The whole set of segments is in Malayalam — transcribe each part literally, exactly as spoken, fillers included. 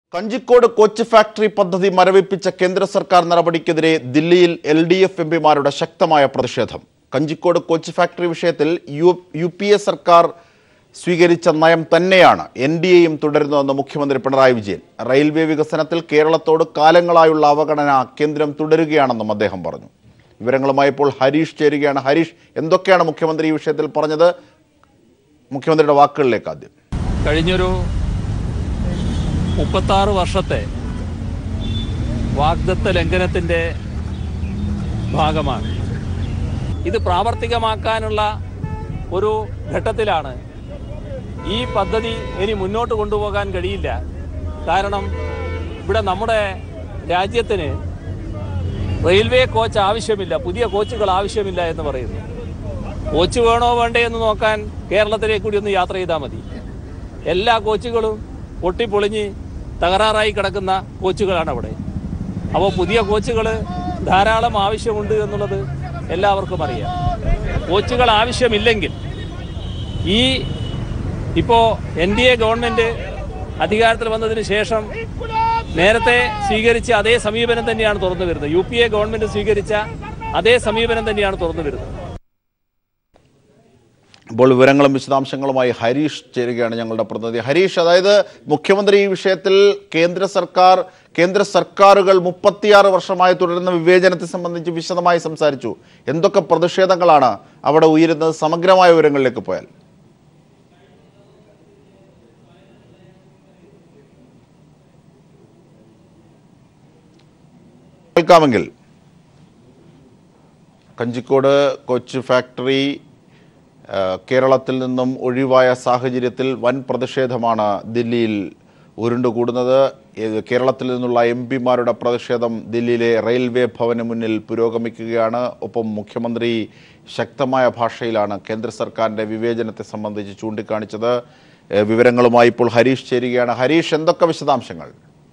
കഞ്ചിക്കോട് കോച്ച് ഫാക്ടറി പദ്ധതി മരവിപ്പിച്ച കേന്ദ്ര സർക്കാർ നടപടിക്കെതിരെ ദില്ലിയിൽ എൽ ഡി എഫ് എംപിമാരുടെ ശക്തമായ പ്രതിഷേധം. കഞ്ചിക്കോട് കോച്ച് ഫാക്ടറി വിഷയത്തിൽ യു യു പി എ സർക്കാർ സ്വീകരിച്ച നയം തന്നെയാണ് എൻ ഡി എയും തുടരുന്നതെന്ന് മുഖ്യമന്ത്രി പിണറായി വിജയൻ. റെയിൽവേ വികസനത്തിൽ കേരളത്തോട് കാലങ്ങളായുള്ള അവഗണന കേന്ദ്രം തുടരുകയാണെന്നും അദ്ദേഹം പറഞ്ഞു. വിവരങ്ങളുമായി ഇപ്പോൾ ഹരീഷ് ചേരുകയാണ്. ഹരീഷ്, എന്തൊക്കെയാണ് മുഖ്യമന്ത്രി ഈ വിഷയത്തിൽ പറഞ്ഞത്? മുഖ്യമന്ത്രിയുടെ വാക്കുകളിലേക്ക് ആദ്യം. കഴിഞ്ഞൊരു മുപ്പത്താറ് വർഷത്തെ വാഗ്ദത്ത ലംഘനത്തിൻ്റെ ഭാഗമാണ് ഇത്. പ്രാവർത്തികമാക്കാനുള്ള ഒരു ഘട്ടത്തിലാണ്. ഈ പദ്ധതി ഇനി മുന്നോട്ട് കൊണ്ടുപോകാൻ കഴിയില്ല. കാരണം ഇവിടെ നമ്മുടെ രാജ്യത്തിന് റെയിൽവേ കോച്ച് ആവശ്യമില്ല, പുതിയ കോച്ചുകൾ ആവശ്യമില്ല എന്ന് പറയുന്നു. കോച്ച് വേണോ വേണ്ടേ എന്ന് നോക്കാൻ കേരളത്തിലേക്ക് കൂടി ഒന്ന് യാത്ര ചെയ്താൽ മതി. എല്ലാ കോച്ചുകളും പൊട്ടിപ്പൊളിഞ്ഞ് തകരാറായി കിടക്കുന്ന കോച്ചുകളാണ് അവിടെ. അപ്പോൾ പുതിയ കോച്ചുകൾ ധാരാളം ആവശ്യമുണ്ട് എന്നുള്ളത് എല്ലാവർക്കും അറിയാം. കോച്ചുകൾ ആവശ്യമില്ലെങ്കിൽ ഈ ഇപ്പോൾ എൻ ഡി എ ഗവൺമെൻറ് അധികാരത്തിൽ വന്നതിന് ശേഷം നേരത്തെ സ്വീകരിച്ച അതേ സമീപനം തന്നെയാണ് തുറന്നു വരുന്നത്. യു പി എ ഗവൺമെൻറ് സ്വീകരിച്ച അതേ സമീപനം തന്നെയാണ് തുറന്നു വരുന്നത്. ഇപ്പോൾ വിവരങ്ങളും വിശദാംശങ്ങളുമായി ഹരീഷ് ചേരുകയാണ്, ഞങ്ങളുടെ പ്രതിനിധി. ഹരീഷ്, അതായത് മുഖ്യമന്ത്രി ഈ വിഷയത്തിൽ കേന്ദ്ര സർക്കാർ കേന്ദ്ര സർക്കാരുകൾ മുപ്പത്തിയാറ് വർഷമായി തുടരുന്ന വിവേചനത്തെ സംബന്ധിച്ച് വിശദമായി സംസാരിച്ചു. എന്തൊക്കെ പ്രതിഷേധങ്ങളാണ് അവിടെ ഉയരുന്നത്? സമഗ്രമായ വിവരങ്ങളിലേക്ക് പോയാൽ. കേൾക്കാമെങ്കിൽ. കഞ്ചിക്കോട് കോച്ച് ഫാക്ടറി കേരളത്തിൽ നിന്നും ഒഴിവായ സാഹചര്യത്തിൽ വൻ പ്രതിഷേധമാണ് ദില്ലിയിൽ ഉരുണ്ടുകൂടുന്നത്. കേരളത്തിൽ നിന്നുള്ള എം പിമാരുടെ പ്രതിഷേധം ദില്ലിയിലെ റെയിൽവേ ഭവന് മുന്നിൽ പുരോഗമിക്കുകയാണ്. ഒപ്പം മുഖ്യമന്ത്രി ശക്തമായ ഭാഷയിലാണ് കേന്ദ്ര സർക്കാരിൻ്റെ വിവേചനത്തെ സംബന്ധിച്ച് ചൂണ്ടിക്കാണിച്ചത്. വിവരങ്ങളുമായി ഇപ്പോൾ ഹരീഷ് ചേരുകയാണ്. ഹരീഷ്, എന്തൊക്കെ വിശദാംശങ്ങൾ?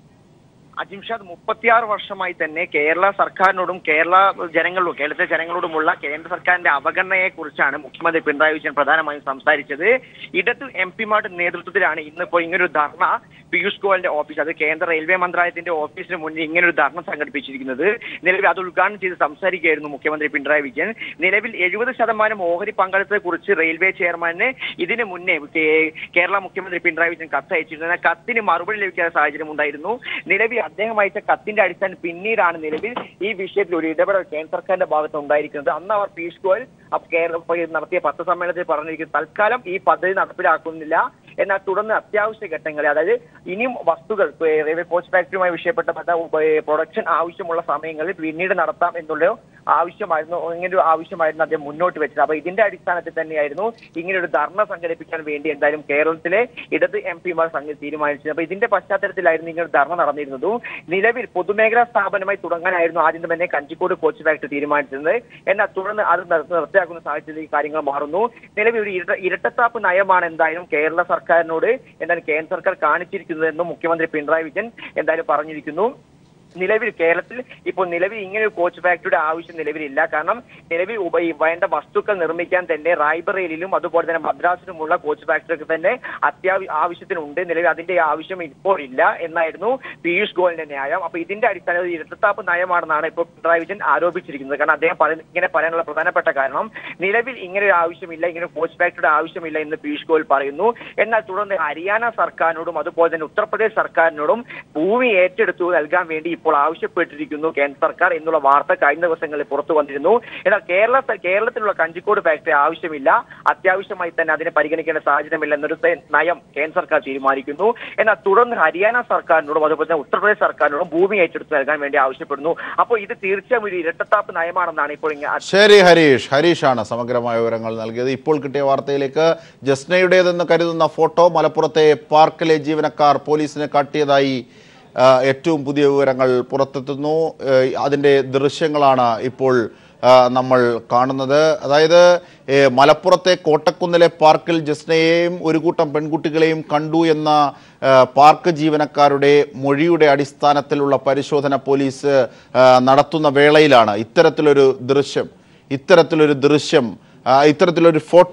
അജിംഷാദ്, മുപ്പത്തിയാറ് വർഷമായി തന്നെ കേരള സർക്കാരിനോടും കേരള ജനങ്ങളോടും കേരളത്തിലെ ജനങ്ങളോടുമുള്ള കേന്ദ്ര സർക്കാരിന്റെ അവഗണനയെ കുറിച്ചാണ് മുഖ്യമന്ത്രി പിണറായി വിജയൻ പ്രധാനമായും സംസാരിച്ചത്. ഇടത് എം പിമാരുടെ നേതൃത്വത്തിലാണ് ഇന്നിപ്പോ ഇങ്ങനൊരു ധർണ പീയൂഷ് ഗോയലിന്റെ ഓഫീസ്, അത് കേന്ദ്ര റെയിൽവേ മന്ത്രാലയത്തിന്റെ ഓഫീസിന് മുന്നിൽ ഇങ്ങനൊരു ധർണ സംഘടിപ്പിച്ചിരിക്കുന്നത്. നിലവിൽ അത് ഉദ്ഘാടനം ചെയ്ത് സംസാരിക്കുകയായിരുന്നു മുഖ്യമന്ത്രി പിണറായി വിജയൻ. നിലവിൽ എഴുപത് ശതമാനം ഓഹരി പങ്കാളിത്തത്തെ കുറിച്ച് റെയിൽവേ ചെയർമാന് ഇതിന് മുന്നേ കേരള മുഖ്യമന്ത്രി പിണറായി വിജയൻ കത്ത് അയച്ചിരുന്നു. കത്തിന് മറുപടി ലഭിക്കാത്ത സാഹചര്യം ഉണ്ടായിരുന്നു. നിലവിൽ അദ്ദേഹം അയച്ച കത്തിന്റെ അടിസ്ഥാനം പിന്നീടാണ് നിലവിൽ ഈ വിഷയത്തിൽ ഒരു ഇടപെടൽ കേന്ദ്ര സർക്കാരിന്റെ ഭാഗത്ത് ഉണ്ടായിരിക്കുന്നത്. അന്ന് അവർ പീയൂഷ് ഗോയൽ കേരള നടത്തിയ പത്രസമ്മേളനത്തിൽ പറഞ്ഞിരിക്കുന്നത് തൽക്കാലം ഈ പദ്ധതി നടപ്പിലാക്കുന്നില്ല, എന്നാൽ തുടർന്ന് അത്യാവശ്യ ഘട്ടങ്ങളിൽ, അതായത് ഇനിയും വസ്തുക്കൾ റെയിൽവേ കോച്ച് ഫാക്ടറിയുമായി വിഷയപ്പെട്ട പ്രൊഡക്ഷൻ ആവശ്യമുള്ള സമയങ്ങളിൽ പിന്നീട് നടത്താം എന്നുള്ള ആവശ്യമായിരുന്നു ഇങ്ങനൊരു ആവശ്യമായിരുന്നു അദ്ദേഹം മുന്നോട്ട് വെച്ചത്. അപ്പൊ ഇതിന്റെ അടിസ്ഥാനത്തിൽ തന്നെയായിരുന്നു ഇങ്ങനൊരു ധർണ സംഘടിപ്പിക്കാൻ വേണ്ടി എന്തായാലും കേരളത്തിലെ ഇടത് എം പിമാർ തീരുമാനിച്ചത്. അപ്പൊ ഇതിന്റെ പശ്ചാത്തലത്തിലായിരുന്നു ഇങ്ങനെ ധർണ നടന്നിരുന്നത്. നിലവിൽ പൊതുമേഖലാ സ്ഥാപനമായി തുടങ്ങാനായിരുന്നു ആദ്യം തന്നെ കഞ്ചിക്കോട് കോച്ച് ഫാക്ടറി തീരുമാനിച്ചിരുന്നത്. എന്നാൽ തുടർന്ന് അത് നിർത്തിയാക്കുന്ന സാഹചര്യത്തിൽ കാര്യങ്ങൾ മാറുന്നു. നിലവിൽ ഒരു ഇരട്ട ഇരട്ടത്താപ്പ് നയമാണ് എന്തായാലും കേരള സർക്കാരിനോട് എന്തായാലും കേന്ദ്ര സർക്കാർ കാണിച്ചിരിക്കുന്നതെന്നും മുഖ്യമന്ത്രി പിണറായി വിജയൻ എന്തായാലും പറഞ്ഞിരിക്കുന്നു. നിലവിൽ കേരളത്തിൽ ഇപ്പോൾ നിലവിൽ ഇങ്ങനെ ഒരു കോച്ച് ഫാക്ടറിയുടെ ആവശ്യം നിലവിലില്ല. കാരണം നിലവിൽ വേണ്ട വസ്തുക്കൾ നിർമ്മിക്കാൻ തന്നെ റായ്ബറേലിയിലും അതുപോലെ തന്നെ മദ്രാസിലുമുള്ള കോച്ച് ഫാക്ടറിക്ക് തന്നെ അത്യാവശ്യ ആവശ്യത്തിനുണ്ട്. നിലവിൽ അതിന്റെ ആവശ്യം ഇപ്പോൾ ഇല്ല എന്നായിരുന്നു പീയൂഷ് ഗോയലിന്റെ ന്യായം. അപ്പൊ ഇതിന്റെ അടിസ്ഥാനത്തിൽ ഇരട്ടത്താപ്പ് നയമാണെന്നാണ് ഇപ്പോൾ പിണറായി വിജയൻ ആരോപിച്ചിരിക്കുന്നത്. കാരണം അദ്ദേഹം ഇങ്ങനെ പറയാനുള്ള പ്രധാനപ്പെട്ട കാരണം നിലവിൽ ഇങ്ങനെ ഒരു ആവശ്യമില്ല, ഇങ്ങനെ കോച്ച് ഫാക്ടറിയുടെ ആവശ്യമില്ല എന്ന് പീയൂഷ് ഗോയൽ പറയുന്നു. എന്നാൽ തുടർന്ന് ഹരിയാന സർക്കാരിനോടും അതുപോലെ തന്നെ ഉത്തർപ്രദേശ് സർക്കാരിനോടും ഭൂമി ഏറ്റെടുത്തു നൽകാൻ വേണ്ടി ഇപ്പോൾ ആവശ്യപ്പെട്ടിരിക്കുന്നു കേന്ദ്ര സർക്കാർ എന്നുള്ള വാർത്ത കഴിഞ്ഞ ദിവസങ്ങളിൽ പുറത്തു വന്നിരുന്നു. എന്നാൽ കേരള കേരളത്തിലുള്ള കഞ്ചിക്കോട് ഫാക്ടറി ആവശ്യമില്ല, അത്യാവശ്യമായി തന്നെ അതിനെ പരിഗണിക്കേണ്ട സാഹചര്യമില്ല എന്നൊരു നയം കേന്ദ്ര സർക്കാർ തീരുമാനിക്കുന്നു. എന്നാൽ തുടർന്ന് ഹരിയാന സർക്കാരിനോടും അതുപോലെ തന്നെ ഉത്തർപ്രദേശ് സർക്കാരിനോടും ഭൂമി ഏറ്റെടുത്ത് നൽകാൻ വേണ്ടി ആവശ്യപ്പെടുന്നു. അപ്പോൾ ഇത് തീർച്ചയായും ഒരു ഇരട്ടത്താപ്പ് നയമാണെന്നാണ് ഇപ്പോൾ. ശരി ഹരീഷ്, ഹരീഷാണ് സമഗ്രമായ വിവരങ്ങൾ നൽകിയത്. ഇപ്പോൾ കിട്ടിയ വാർത്തയിലേക്ക്. ജസ്നയുടേതെന്ന് കരുതുന്ന ഫോട്ടോ മലപ്പുറത്തെ പാർക്കിലെ ജീവനക്കാർ പോലീസിന് കാട്ടിയതായി ഏറ്റവും പുതിയ വിവരങ്ങൾ പുറത്തെത്തുന്നു. അതിൻ്റെ ദൃശ്യങ്ങളാണ് ഇപ്പോൾ നമ്മൾ കാണുന്നത്. അതായത് മലപ്പുറത്തെ കോട്ടക്കുന്നിലെ പാർക്കിൽ ജസ്നയെയും ഒരു കൂട്ടം പെൺകുട്ടികളെയും കണ്ടു എന്ന പാർക്ക് ജീവനക്കാരുടെ മൊഴിയുടെ അടിസ്ഥാനത്തിലുള്ള പരിശോധന പോലീസ് നടത്തുന്ന വേളയിലാണ് ഇത്തരത്തിലൊരു ദൃശ്യം ഇത്തരത്തിലൊരു ദൃശ്യം ഇത്തരത്തിലൊരു ഫോട്ടോ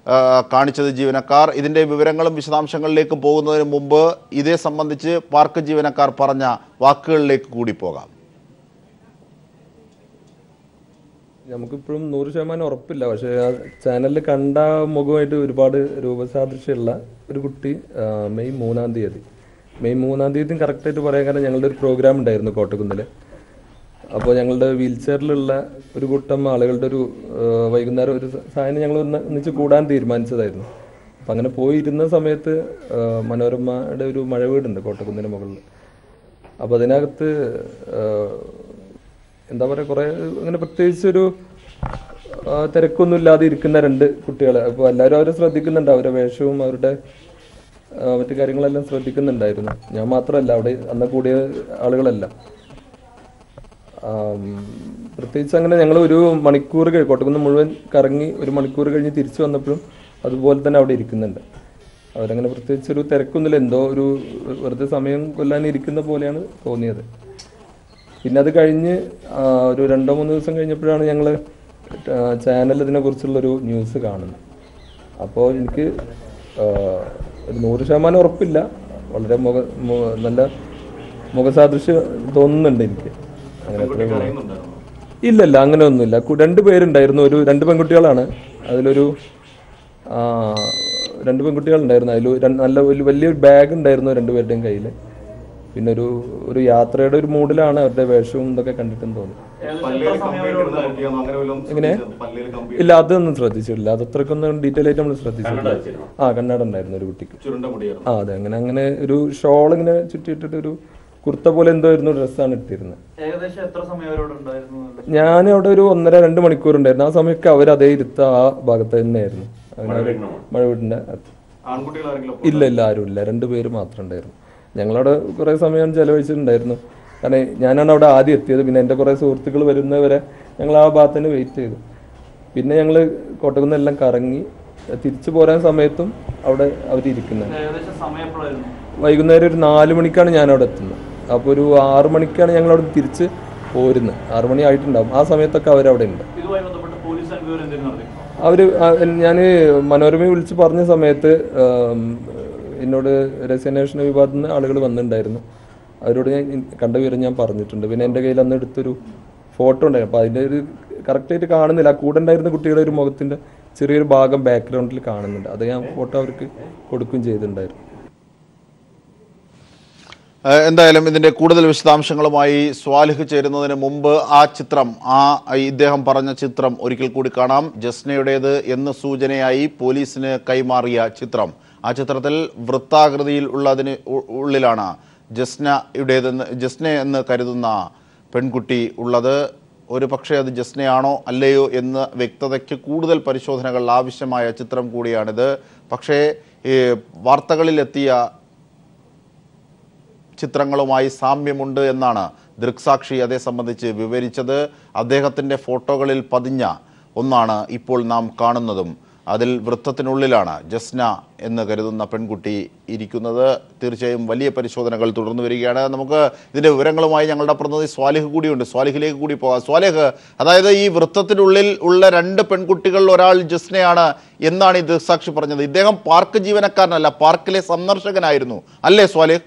കാണിച്ചത് ജീവനക്കാർ. ഇതിൻ്റെ വിവരങ്ങളും വിശദാംശങ്ങളിലേക്ക് പോകുന്നതിന് മുമ്പ് ഇതേ സംബന്ധിച്ച് പാർക്ക് ജീവനക്കാർ പറഞ്ഞ വാക്കുകളിലേക്ക് കൂടി പോകാം. നമുക്കിപ്പോഴും നൂറ് ശതമാനം ഉറപ്പില്ല. പക്ഷേ ആ ചാനലിൽ കണ്ട മുഖമായിട്ട് ഒരുപാട് രൂപസാദൃശ്യമുള്ള ഒരു കുട്ടി മെയ് മൂന്നാം തീയതി മെയ് മൂന്നാം തീയതി കറക്റ്റായിട്ട് പറയാൻ കാരണം ഞങ്ങളുടെ ഒരു പ്രോഗ്രാം ഉണ്ടായിരുന്നു കോട്ടക്കുന്നിൽ. അപ്പോൾ ഞങ്ങളുടെ വീൽ ചെയറിലുള്ള ഒരു കൂട്ടം ആളുകളുടെ ഒരു വൈകുന്നേരം ഒരു സാധനം ഞങ്ങൾ ഒന്ന് ഒന്നിച്ച് കൂടാൻ തീരുമാനിച്ചതായിരുന്നു. അപ്പം അങ്ങനെ പോയിരുന്ന സമയത്ത് മനോരമയുടെ ഒരു മഴ വീടുണ്ട് കോട്ടക്കുന്നിൻ്റെ മുകളിൽ. അപ്പോൾ അതിനകത്ത് എന്താ പറയുക, കുറേ അങ്ങനെ പ്രത്യേകിച്ചൊരു തിരക്കൊന്നും ഇല്ലാതെ ഇരിക്കുന്ന രണ്ട് കുട്ടികൾ. അപ്പോൾ എല്ലാവരും അവരെ ശ്രദ്ധിക്കുന്നുണ്ട്, അവരുടെ വേഷവും അവരുടെ മറ്റു കാര്യങ്ങളെല്ലാം ശ്രദ്ധിക്കുന്നുണ്ടായിരുന്നു. ഞാൻ മാത്രമല്ല, അവിടെ അന്ന് കൂടിയ ആളുകളെല്ലാം. പ്രത്യേകിച്ച് അങ്ങനെ ഞങ്ങൾ ഒരു മണിക്കൂർ കഴിഞ്ഞ് കോട്ടക്കുന്ന് മുഴുവൻ കറങ്ങി ഒരു മണിക്കൂർ കഴിഞ്ഞ് തിരിച്ചു വന്നപ്പോഴും അതുപോലെ തന്നെ അവിടെ ഇരിക്കുന്നുണ്ട്. അവരങ്ങനെ പ്രത്യേകിച്ചൊരു തിരക്കൊന്നുമില്ല, എന്തോ ഒരു വെറുതെ സമയം കൊല്ലാനിരിക്കുന്ന പോലെയാണ് തോന്നിയത്. പിന്നെ അത് കഴിഞ്ഞ് ഒരു രണ്ടോ മൂന്ന് ദിവസം കഴിഞ്ഞപ്പോഴാണ് ഞങ്ങൾ ചാനൽ ഇതിനെക്കുറിച്ചുള്ളൊരു ന്യൂസ് കാണുന്നത്. അപ്പോൾ എനിക്ക് ഒരു നൂറ് ശതമാനം ഉറപ്പില്ല, വളരെ മുഖ നല്ല മുഖസാദൃശ്യം തോന്നുന്നുണ്ട് എനിക്ക്. അങ്ങനെ ഇല്ലല്ല, അങ്ങനെ ഒന്നുമില്ല. രണ്ട് പേരുണ്ടായിരുന്നു, ഒരു രണ്ട് പെൺകുട്ടികളാണ്. അതിലൊരു രണ്ട് പെൺകുട്ടികളുണ്ടായിരുന്നു. അതിൽ നല്ല വലിയൊരു ബാഗ് ഉണ്ടായിരുന്നു രണ്ടുപേരുടെയും കയ്യിൽ. പിന്നെ ഒരു ഒരു യാത്രയുടെ ഒരു മൂഡിലാണ് അവരുടെ വേഷവും ഇതൊക്കെ കണ്ടിട്ടെന്ന് തോന്നി. എങ്ങനെ? ഇല്ല, അതൊന്നും ശ്രദ്ധിച്ചിട്ടില്ല. അത് അത്രക്കൊന്നും ഡീറ്റെയിൽ ആയിട്ട് നമ്മൾ ശ്രദ്ധിച്ചിട്ടില്ല. ആ, കണ്ണട ഉണ്ടായിരുന്നു ഒരു കുട്ടിക്ക്. ആ അതെ, അങ്ങനെ അങ്ങനെ ഒരു ഷോൾ ഇങ്ങനെ ചുറ്റിയിട്ടിട്ട് ഒരു കുർത്ത പോലെ എന്തോ ആയിരുന്നു ഡ്രസ്സാണ് ഇട്ടിരുന്നത്. ഞാൻ അവിടെ ഒരു ഒന്നര രണ്ട് മണിക്കൂർ ഉണ്ടായിരുന്നു. ആ സമയമൊക്കെ അവർ അതേ ഇരുത്ത ആ ഭാഗത്ത് തന്നെയായിരുന്നു. അങ്ങനെ മഴ വീടിന്റെ ഇല്ല ഇല്ല ആരും ഇല്ല, രണ്ടുപേര് മാത്രം ഉണ്ടായിരുന്നു. ഞങ്ങളവിടെ കുറേ സമയം ചെലവഴിച്ചിട്ടുണ്ടായിരുന്നു. കാരണം ഞാനാണ് അവിടെ ആദ്യം എത്തിയത്. പിന്നെ എൻ്റെ കുറേ സുഹൃത്തുക്കൾ വരുന്നവരെ ഞങ്ങൾ ആ ഭാഗത്ത് തന്നെ വെയിറ്റ് ചെയ്തു. പിന്നെ ഞങ്ങൾ കോട്ടക്കുന്നെല്ലാം കറങ്ങി തിരിച്ചു പോരാൻ സമയത്തും അവിടെ അവരിയ്ക്കുന്നത്. വൈകുന്നേരം ഒരു നാല് മണിക്കാണ് ഞാനവിടെ എത്തുന്നത്. അപ്പോൾ ഒരു ആറു മണിക്കാണ് ഞങ്ങളവിടെ തിരിച്ച് പോരുന്നത്. ആറു മണി ആയിട്ടുണ്ടാവും. ആ സമയത്തൊക്കെ അവരവിടെ ഉണ്ട്. അവർ ഞാൻ മനോരമയെ വിളിച്ച് പറഞ്ഞ സമയത്ത് എന്നോട് രഹസ്യാന്വേഷണ വിഭാഗത്തിൽ നിന്ന് ആളുകൾ വന്നിട്ടുണ്ടായിരുന്നു. അവരോട് ഞാൻ കണ്ട വിവരം ഞാൻ പറഞ്ഞിട്ടുണ്ട്. പിന്നെ എൻ്റെ കയ്യിൽ അന്ന് എടുത്തൊരു ഫോട്ടോ ഉണ്ടായിരുന്നു. അപ്പോൾ അതിൻ്റെ ഒരു കറക്റ്റായിട്ട് കാണുന്നില്ല. ആ കൂടെ ഉണ്ടായിരുന്ന കുട്ടികളുടെ ഒരു മുഖത്തിൻ്റെ ചെറിയൊരു ഭാഗം ബാക്ക്ഗ്രൗണ്ടിൽ കാണുന്നുണ്ട്. അത് ഞാൻ ഫോട്ടോ അവർക്ക് കൊടുക്കുകയും ചെയ്തിട്ടുണ്ടായിരുന്നു. എന്തായാലും ഇതിൻ്റെ കൂടുതൽ വിശദാംശങ്ങളുമായി സ്വാലിഹ് ചേരുന്നതിന് മുമ്പ് ആ ചിത്രം, ആ ഇദ്ദേഹം പറഞ്ഞ ചിത്രം ഒരിക്കൽ കൂടി കാണാം. ജസ്നയുടേത് എന്ന് സൂചനയായി പോലീസിന് കൈമാറിയ ചിത്രം. ആ ചിത്രത്തിൽ വൃത്താകൃതിയിൽ ഉള്ളതിന് ഉള്ളിലാണ് ജസ്നയുടേതെന്ന് ജസ്ന എന്ന് കരുതുന്ന പെൺകുട്ടി ഉള്ളത്. ഒരു പക്ഷേ അത് ജസ്നയാണോ അല്ലയോ എന്ന് വ്യക്തതയ്ക്ക് കൂടുതൽ പരിശോധനകൾ ആവശ്യമായ ചിത്രം കൂടിയാണിത്. പക്ഷേ വാർത്തകളിലെത്തിയ ചിത്രങ്ങളുമായി സാമ്യമുണ്ട് എന്നാണ് ദൃക്സാക്ഷി അതേ സംബന്ധിച്ച് വിവരിച്ചത്. അദ്ദേഹത്തിൻ്റെ ഫോട്ടോകളിൽ പതിഞ്ഞ ഒന്നാണ് ഇപ്പോൾ നാം കാണുന്നതും. അതിൽ വൃത്തത്തിനുള്ളിലാണ് ജസ്ന എന്ന് കരുതുന്ന പെൺകുട്ടി ഇരിക്കുന്നത്. തീർച്ചയായും വലിയ പരിശോധനകൾ തുടർന്നു വരികയാണ്. നമുക്ക് ഇതിൻ്റെ വിവരങ്ങളുമായി ഞങ്ങളുടെ പ്രതിനിധി സ്വാലിഹ് കൂടിയുണ്ട്. സ്വാലിഹിലേക്ക് കൂടി പോകാം. സ്വാലിഹ്, അതായത് ഈ വൃത്തത്തിനുള്ളിൽ ഉള്ള രണ്ട് പെൺകുട്ടികളിൽ ഒരാൾ ജസ്നയാണ് എന്നാണ് ഈ ദൃക്സാക്ഷി പറഞ്ഞത്. ഇദ്ദേഹം പാർക്ക് ജീവനക്കാരനല്ല, പാർക്കിലെ സന്ദർശകനായിരുന്നു അല്ലേ സ്വാലിഹ്?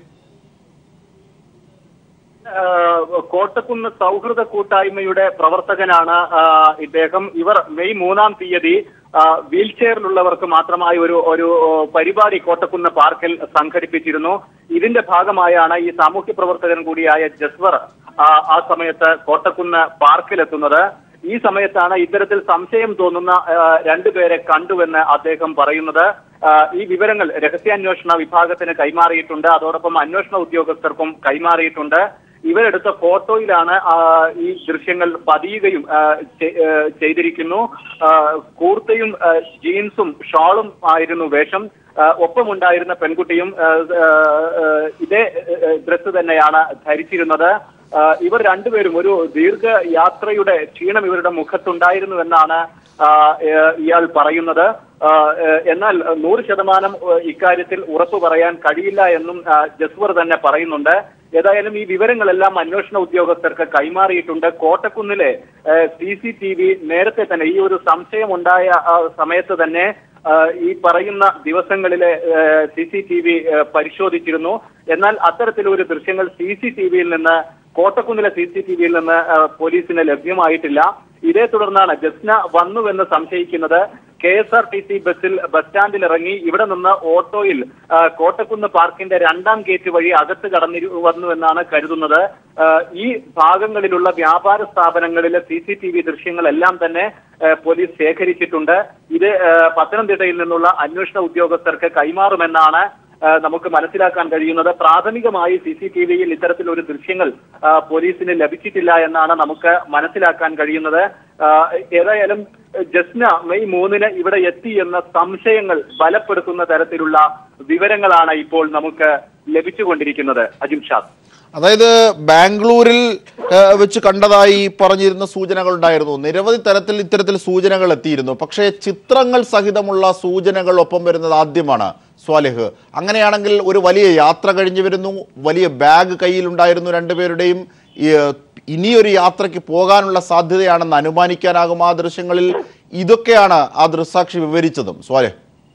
കോട്ടക്കുന്ന് സൗഹൃദ കൂട്ടായ്മയുടെ പ്രവർത്തകനാണ് ഇദ്ദേഹം. ഇവർ മെയ് മൂന്നാം തീയതി വീൽ ചെയറിലുള്ളവർക്ക് മാത്രമായി ഒരു ഒരു പരിപാടി കോട്ടക്കുന്ന് പാർക്കിൽ സംഘടിപ്പിച്ചിരുന്നു. ഇതിന്റെ ഭാഗമായാണ് ഈ സാമൂഹ്യ പ്രവർത്തകൻ കൂടിയായ ജസ്വർ ആ സമയത്ത് കോട്ടക്കുന്ന് പാർക്കിലെത്തുന്നത്. ഈ സമയത്താണ് ഇത്തരത്തിൽ സംശയം തോന്നുന്ന രണ്ടുപേരെ കണ്ടുവെന്ന് അദ്ദേഹം പറയുന്നത്. ഈ വിവരങ്ങൾ രഹസ്യാന്വേഷണ വിഭാഗത്തിന് കൈമാറിയിട്ടുണ്ട്. അതോടൊപ്പം അന്വേഷണ ഉദ്യോഗസ്ഥർക്കും കൈമാറിയിട്ടുണ്ട്. ഇവരെടുത്ത ഫോട്ടോയിലാണ് ഈ ദൃശ്യങ്ങൾ പതിയുകയും ചെയ്തിരിക്കുന്നു. കൂർത്തയും ജീൻസും ഷാളും ആയിരുന്നു വേഷം. ഒപ്പമുണ്ടായിരുന്ന പെൺകുട്ടിയും ഇതേ ഡ്രസ്സ് തന്നെയാണ് ധരിച്ചിരുന്നത്. ഇവർ രണ്ടുപേരും ഒരു ദീർഘയാത്രയുടെ ക്ഷീണം ഇവരുടെ മുഖത്തുണ്ടായിരുന്നുവെന്നാണ് ഇയാൾ പറയുന്നത്. എന്നാൽ നൂറ് ശതമാനം ഇക്കാര്യത്തിൽ ഉറപ്പു പറയാൻ കഴിയില്ല എന്നും ജസ്വർ തന്നെ പറയുന്നുണ്ട്. ഏതായാലും ഈ വിവരങ്ങളെല്ലാം അന്വേഷണ ഉദ്യോഗസ്ഥർക്ക് കൈമാറിയിട്ടുണ്ട്. കോട്ടക്കുന്നിലെ സി സി ടി വി നേരത്തെ തന്നെ ഈ ഒരു സംശയമുണ്ടായ സമയത്ത് തന്നെ ഈ പറയുന്ന ദിവസങ്ങളിലെ സി സി ടി വി പരിശോധിച്ചിരുന്നു. എന്നാൽ അത്തരത്തിലൊരു ദൃശ്യങ്ങൾ സി സി ടി വിയിൽ നിന്ന് കോട്ടക്കുന്നിലെ സി സി ടി വിയിൽ നിന്ന് പോലീസിന് ലഭ്യമായിട്ടില്ല. ഇതേ തുടർന്നാണ് ജസ്ന വന്നുവെന്ന് സംശയിക്കുന്നത് K S R T C ബസ്സിൽ ബസ് സ്റ്റാൻഡിൽ ഇറങ്ങി ഇവിടെ നിന്ന് ഓട്ടോയിൽ കോട്ടക്കുന്ന് പാർക്കിന്റെ രണ്ടാം ഗേറ്റ് വഴി അകത്ത് കടന്നി വന്നുവെന്നാണ് കരുതുന്നത്. ഈ ഭാഗങ്ങളിലുള്ള വ്യാപാര സ്ഥാപനങ്ങളിലെ സി സി ടി വി ദൃശ്യങ്ങളെല്ലാം തന്നെ പോലീസ് ശേഖരിച്ചിട്ടുണ്ട്. ഇത് പത്തനംതിട്ടയിൽ നിന്നുള്ള അന്വേഷണ ഉദ്യോഗസ്ഥർക്ക് കൈമാറുമെന്നാണ് നമുക്ക് മനസ്സിലാക്കാൻ കഴിയുന്നത്. പ്രാഥമികമായി സി സി ടി വിയിൽ ഇത്തരത്തിലൊരു ദൃശ്യങ്ങൾ പോലീസിന് ലഭിച്ചിട്ടില്ല എന്നാണ് നമുക്ക് മനസ്സിലാക്കാൻ കഴിയുന്നത്. ഏതായാലും ജസ്ന മെയ് മൂന്നിന് ഇവിടെ എത്തി എന്ന സംശയങ്ങൾ ബലപ്പെടുത്തുന്ന തരത്തിലുള്ള വിവരങ്ങളാണ് ഇപ്പോൾ നമുക്ക് ലഭിച്ചുകൊണ്ടിരിക്കുന്നത്. അജിംഷാദ്, അതായത് ബാംഗ്ലൂരിൽ വെച്ച് കണ്ടതായി പറഞ്ഞിരുന്ന സൂചനകൾ ഉണ്ടായിരുന്നു. നിരവധി തരത്തിൽ ഇത്തരത്തിൽ സൂചനകൾ എത്തിയിരുന്നു. പക്ഷേ ചിത്രങ്ങൾ സഹിതമുള്ള സൂചനകൾ ഒപ്പം വരുന്നത് ആദ്യമാണ് സ്വാലിഹ്. അങ്ങനെയാണെങ്കിൽ ഒരു വലിയ യാത്ര കഴിഞ്ഞു വരുന്നു, വലിയ ബാഗ് കയ്യിലുണ്ടായിരുന്നു രണ്ടുപേരുടെയും. ഇനിയൊരു യാത്രയ്ക്ക് പോകാനുള്ള സാധ്യതയാണെന്ന് അനുമാനിക്കാനാകും ആ ദൃശ്യങ്ങളിൽ. ഇതൊക്കെയാണ് ആ ദൃക്സാക്ഷി വിവരിച്ചതും. സ്വാലിഹ്,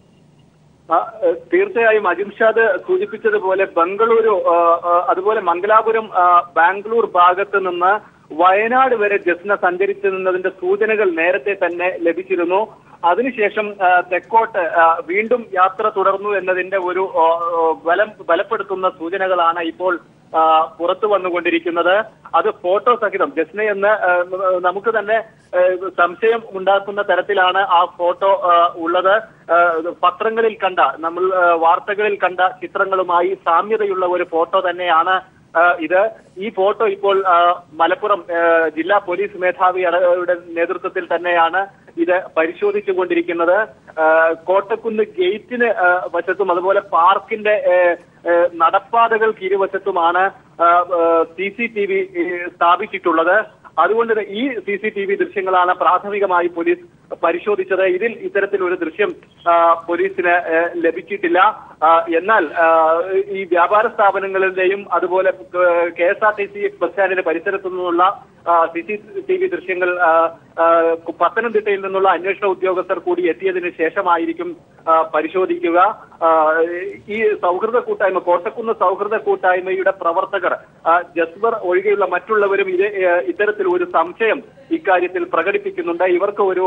തീർച്ചയായും അജിംഷാദ് സൂചിപ്പിച്ചതുപോലെ ബംഗളൂരു അതുപോലെ മംഗലാപുരം ബാംഗ്ലൂർ ഭാഗത്ത് നിന്ന് വയനാട് വരെ ജസ്ന സഞ്ചരിച്ചു നിന്നതിന്റെ സൂചനകൾ നേരത്തെ തന്നെ ലഭിച്ചിരുന്നു. അതിനുശേഷം തെക്കോട്ട് വീണ്ടും യാത്ര തുടർന്നു എന്നതിന്റെ ഒരു ബലം ബലപ്പെടുത്തുന്ന സൂചനകളാണ് ഇപ്പോൾ പുറത്തു വന്നുകൊണ്ടിരിക്കുന്നത്. അത് ഫോട്ടോ സഹിതം ജസ്നയെന്ന് നമുക്ക് തന്നെ സംശയം ഉണ്ടാക്കുന്ന തരത്തിലാണ് ആ ഫോട്ടോ ഉള്ളത്. പത്രങ്ങളിൽ കണ്ട നമ്മൾ വാർത്തകളിൽ കണ്ട ചിത്രങ്ങളുമായി സാമ്യതയുള്ള ഒരു ഫോട്ടോ തന്നെയാണ് ഇത്. ഈ ഫോട്ടോ ഇപ്പോൾ മലപ്പുറം ജില്ലാ പോലീസ് മേധാവിയുടെ നേതൃത്വത്തിൽ തന്നെയാണ് ഇത് പരിശോധിച്ചു കൊണ്ടിരിക്കുന്നത്. കോട്ടക്കുന്ന് ഗേറ്റിന് വശത്തും അതുപോലെ പാർക്കിന്റെ നടപ്പാതകൾക്ക് ഇരുവശത്തുമാണ് സി സി ടി വി സ്ഥാപിച്ചിട്ടുള്ളത്. അതുകൊണ്ട് ഈ സി സി ടി വി ദൃശ്യങ്ങളാണ് പ്രാഥമികമായി പോലീസ് പരിശോധിച്ചത്. ഇതിൽ ഇത്തരത്തിലൊരു ദൃശ്യം പോലീസിന് ലഭിച്ചിട്ടില്ല. എന്നാൽ ഈ വ്യാപാര സ്ഥാപനങ്ങളുടെയും അതുപോലെ K S R T C bus സ്റ്റാൻഡിന്റെ പരിസരത്തു നിന്നുള്ള സി സി ടി വി ദൃശ്യങ്ങൾ പത്തനംതിട്ടയിൽ നിന്നുള്ള അന്വേഷണ ഉദ്യോഗസ്ഥർ കൂടി എത്തിയതിനു ശേഷമായിരിക്കും പരിശോധിക്കുക. ഈ സൗഹൃദ കൂട്ടായ്മ കോട്ടക്കുന്ന് സൗഹൃദ കൂട്ടായ്മയുടെ പ്രവർത്തകർ ജസ്ബർ ഒഴികെയുള്ള മറ്റുള്ളവരും ഇത് ഇത്തരത്തിൽ ഒരു സംശയം ഇക്കാര്യത്തിൽ പ്രകടിപ്പിക്കുന്നുണ്ട്. ഇവർക്ക് ഒരു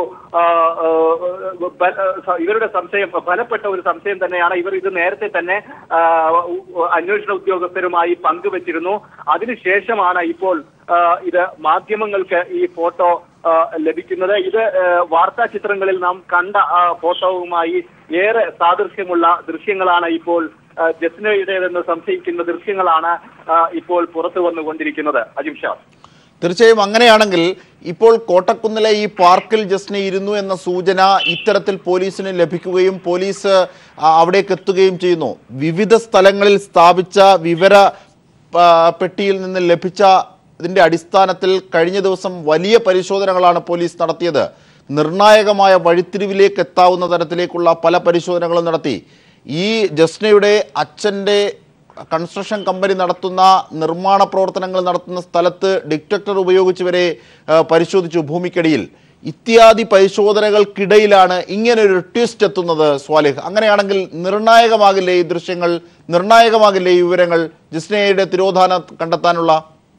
ഇവരുടെ സംശയം ബലപ്പെട്ട ഒരു സംശയം തന്നെയാണ്. ഇവർ ഇത് നേരത്തെ തന്നെ അന്വേഷണ ഉദ്യോഗസ്ഥരുമായി പങ്കുവച്ചിരുന്നു. അതിനുശേഷമാണ് ഇപ്പോൾ ഇത് മാധ്യമങ്ങൾക്ക് ഈ ഫോട്ടോ ലഭിക്കുന്നത്. ഇത് വാർത്താ ചിത്രങ്ങളിൽ നാം കണ്ട ഫോട്ടോവുമായി ഏറെ സാദൃശ്യമുള്ള ദൃശ്യങ്ങളാണ് ഇപ്പോൾ ജസ്നയുടേതെന്ന് സംശയിക്കുന്ന ദൃശ്യങ്ങളാണ് ഇപ്പോൾ പുറത്തു വന്നുകൊണ്ടിരിക്കുന്നത്. അജിംഷാദ്, തീർച്ചയായും അങ്ങനെയാണെങ്കിൽ ഇപ്പോൾ കോട്ടക്കുന്നിലെ ഈ പാർക്കിൽ ജസ്ന ഇരുന്നു എന്ന സൂചന ഇത്തരത്തിൽ പോലീസിന് ലഭിക്കുകയും പോലീസ് അവിടേക്ക് എത്തുകയും ചെയ്യുന്നു. വിവിധ സ്ഥലങ്ങളിൽ സ്ഥാപിച്ച വിവര പെട്ടിയിൽ നിന്ന് ലഭിച്ച ഇതിന്റെ അടിസ്ഥാനത്തിൽ കഴിഞ്ഞ ദിവസം വലിയ പരിശോധനകളാണ് പോലീസ് നടത്തിയത്. നിർണായകമായ വഴിത്തിരിവിലേക്ക് എത്താവുന്ന തരത്തിലേക്കുള്ള പല പരിശോധനകളും നടത്തി. ഈ ജസ്നയുടെ അച്ഛൻ്റെ കൺസ്ട്രക്ഷൻ കമ്പനി നടത്തുന്ന നിർമ്മാണ പ്രവർത്തനങ്ങൾ നടത്തുന്ന സ്ഥലത്ത് ഡിറ്റക്ടർ ഉപയോഗിച്ച് വരെ പരിശോധിച്ചു ഭൂമിക്കടിയിൽ. ഇത്യാദി പരിശോധനകൾക്കിടയിലാണ് ഇങ്ങനൊരു ട്വിസ്റ്റ് എത്തുന്നത്. സ്വാലിഹ്, അങ്ങനെയാണെങ്കിൽ നിർണായകമാകില്ലേ ഈ ദൃശ്യങ്ങൾ, നിർണായകമാകില്ലേ ഈ വിവരങ്ങൾ ജസ്നയുടെ തിരോധാനം കണ്ടെത്താനുള്ള?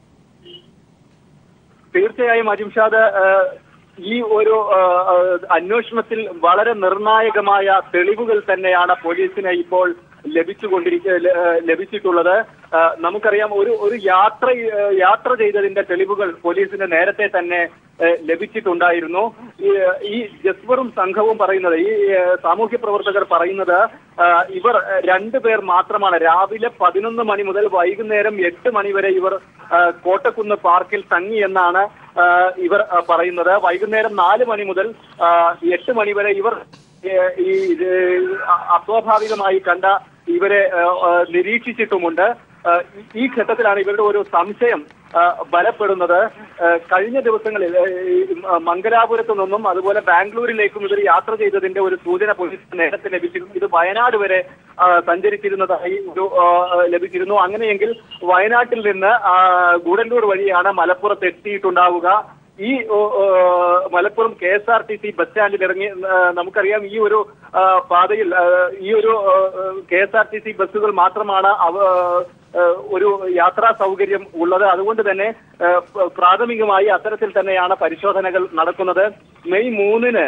തീർച്ചയായും അജിംഷാദ്, ഈ ഒരു അന്വേഷണത്തിൽ വളരെ നിർണായകമായ തെളിവുകൾ തന്നെയാണ് പോലീസിന് ഇപ്പോൾ ലഭിച്ചുകൊണ്ടിരിക്ക ലഭിച്ചിട്ടുള്ളത്. നമുക്കറിയാം ഒരു ഒരു യാത്ര യാത്ര ചെയ്തതിന്റെ തെളിവുകൾ പോലീസിന് നേരത്തെ തന്നെ ലഭിച്ചിട്ടുണ്ടായിരുന്നു. ഈ ജസ്വറും സംഘവും പറയുന്നത്, ഈ സാമൂഹ്യ പ്രവർത്തകർ പറയുന്നത്, ഇവർ രണ്ടുപേർ മാത്രമാണ്. രാവിലെ പതിനൊന്ന് മണി മുതൽ വൈകുന്നേരം എട്ട് മണി വരെ ഇവർ കോട്ടക്കുന്ന് പാർക്കിൽ തങ്ങി എന്നാണ് ഇവർ പറയുന്നത്. വൈകുന്നേരം നാല് മണി മുതൽ എട്ട് മണി വരെ ഇവർ ഈ അസ്വാഭാവികമായി കണ്ട ഇവരെ നിരീക്ഷിച്ചിട്ടുമുണ്ട്. ഈ ഘട്ടത്തിലാണ് ഇവരുടെ ഒരു സംശയം ബലപ്പെടുന്നത്. കഴിഞ്ഞ ദിവസങ്ങളിൽ മംഗലാപുരത്തു നിന്നും അതുപോലെ ബാംഗ്ലൂരിലേക്കും ഇവർ യാത്ര ചെയ്തതിന്റെ ഒരു സൂചന പോലീസ് നേരത്തെ ലഭിച്ചിരുന്നു. ഇത് വയനാട് വരെ സഞ്ചരിച്ചിരുന്നതായി ഒരു ലഭിച്ചിരുന്നു. അങ്ങനെയെങ്കിൽ വയനാട്ടിൽ നിന്ന് ഗൂഡല്ലൂർ വഴിയാണ് മലപ്പുറത്ത് എത്തിയിട്ടുണ്ടാവുക. ഈ Malappuram K S R T C bus സ്റ്റാൻഡിൽ ഇറങ്ങി നമുക്കറിയാം ഈ ഒരു പാതയിൽ ഈ ഒരു K S R T C ബസ്സുകൾ മാത്രമാണ് ഒരു യാത്രാ സൗകര്യം ഉള്ളത്. അതുകൊണ്ട് തന്നെ പ്രാഥമികമായി അത്തരത്തിൽ തന്നെയാണ് പരിശോധനകൾ നടക്കുന്നത്. മെയ് മൂന്നിന്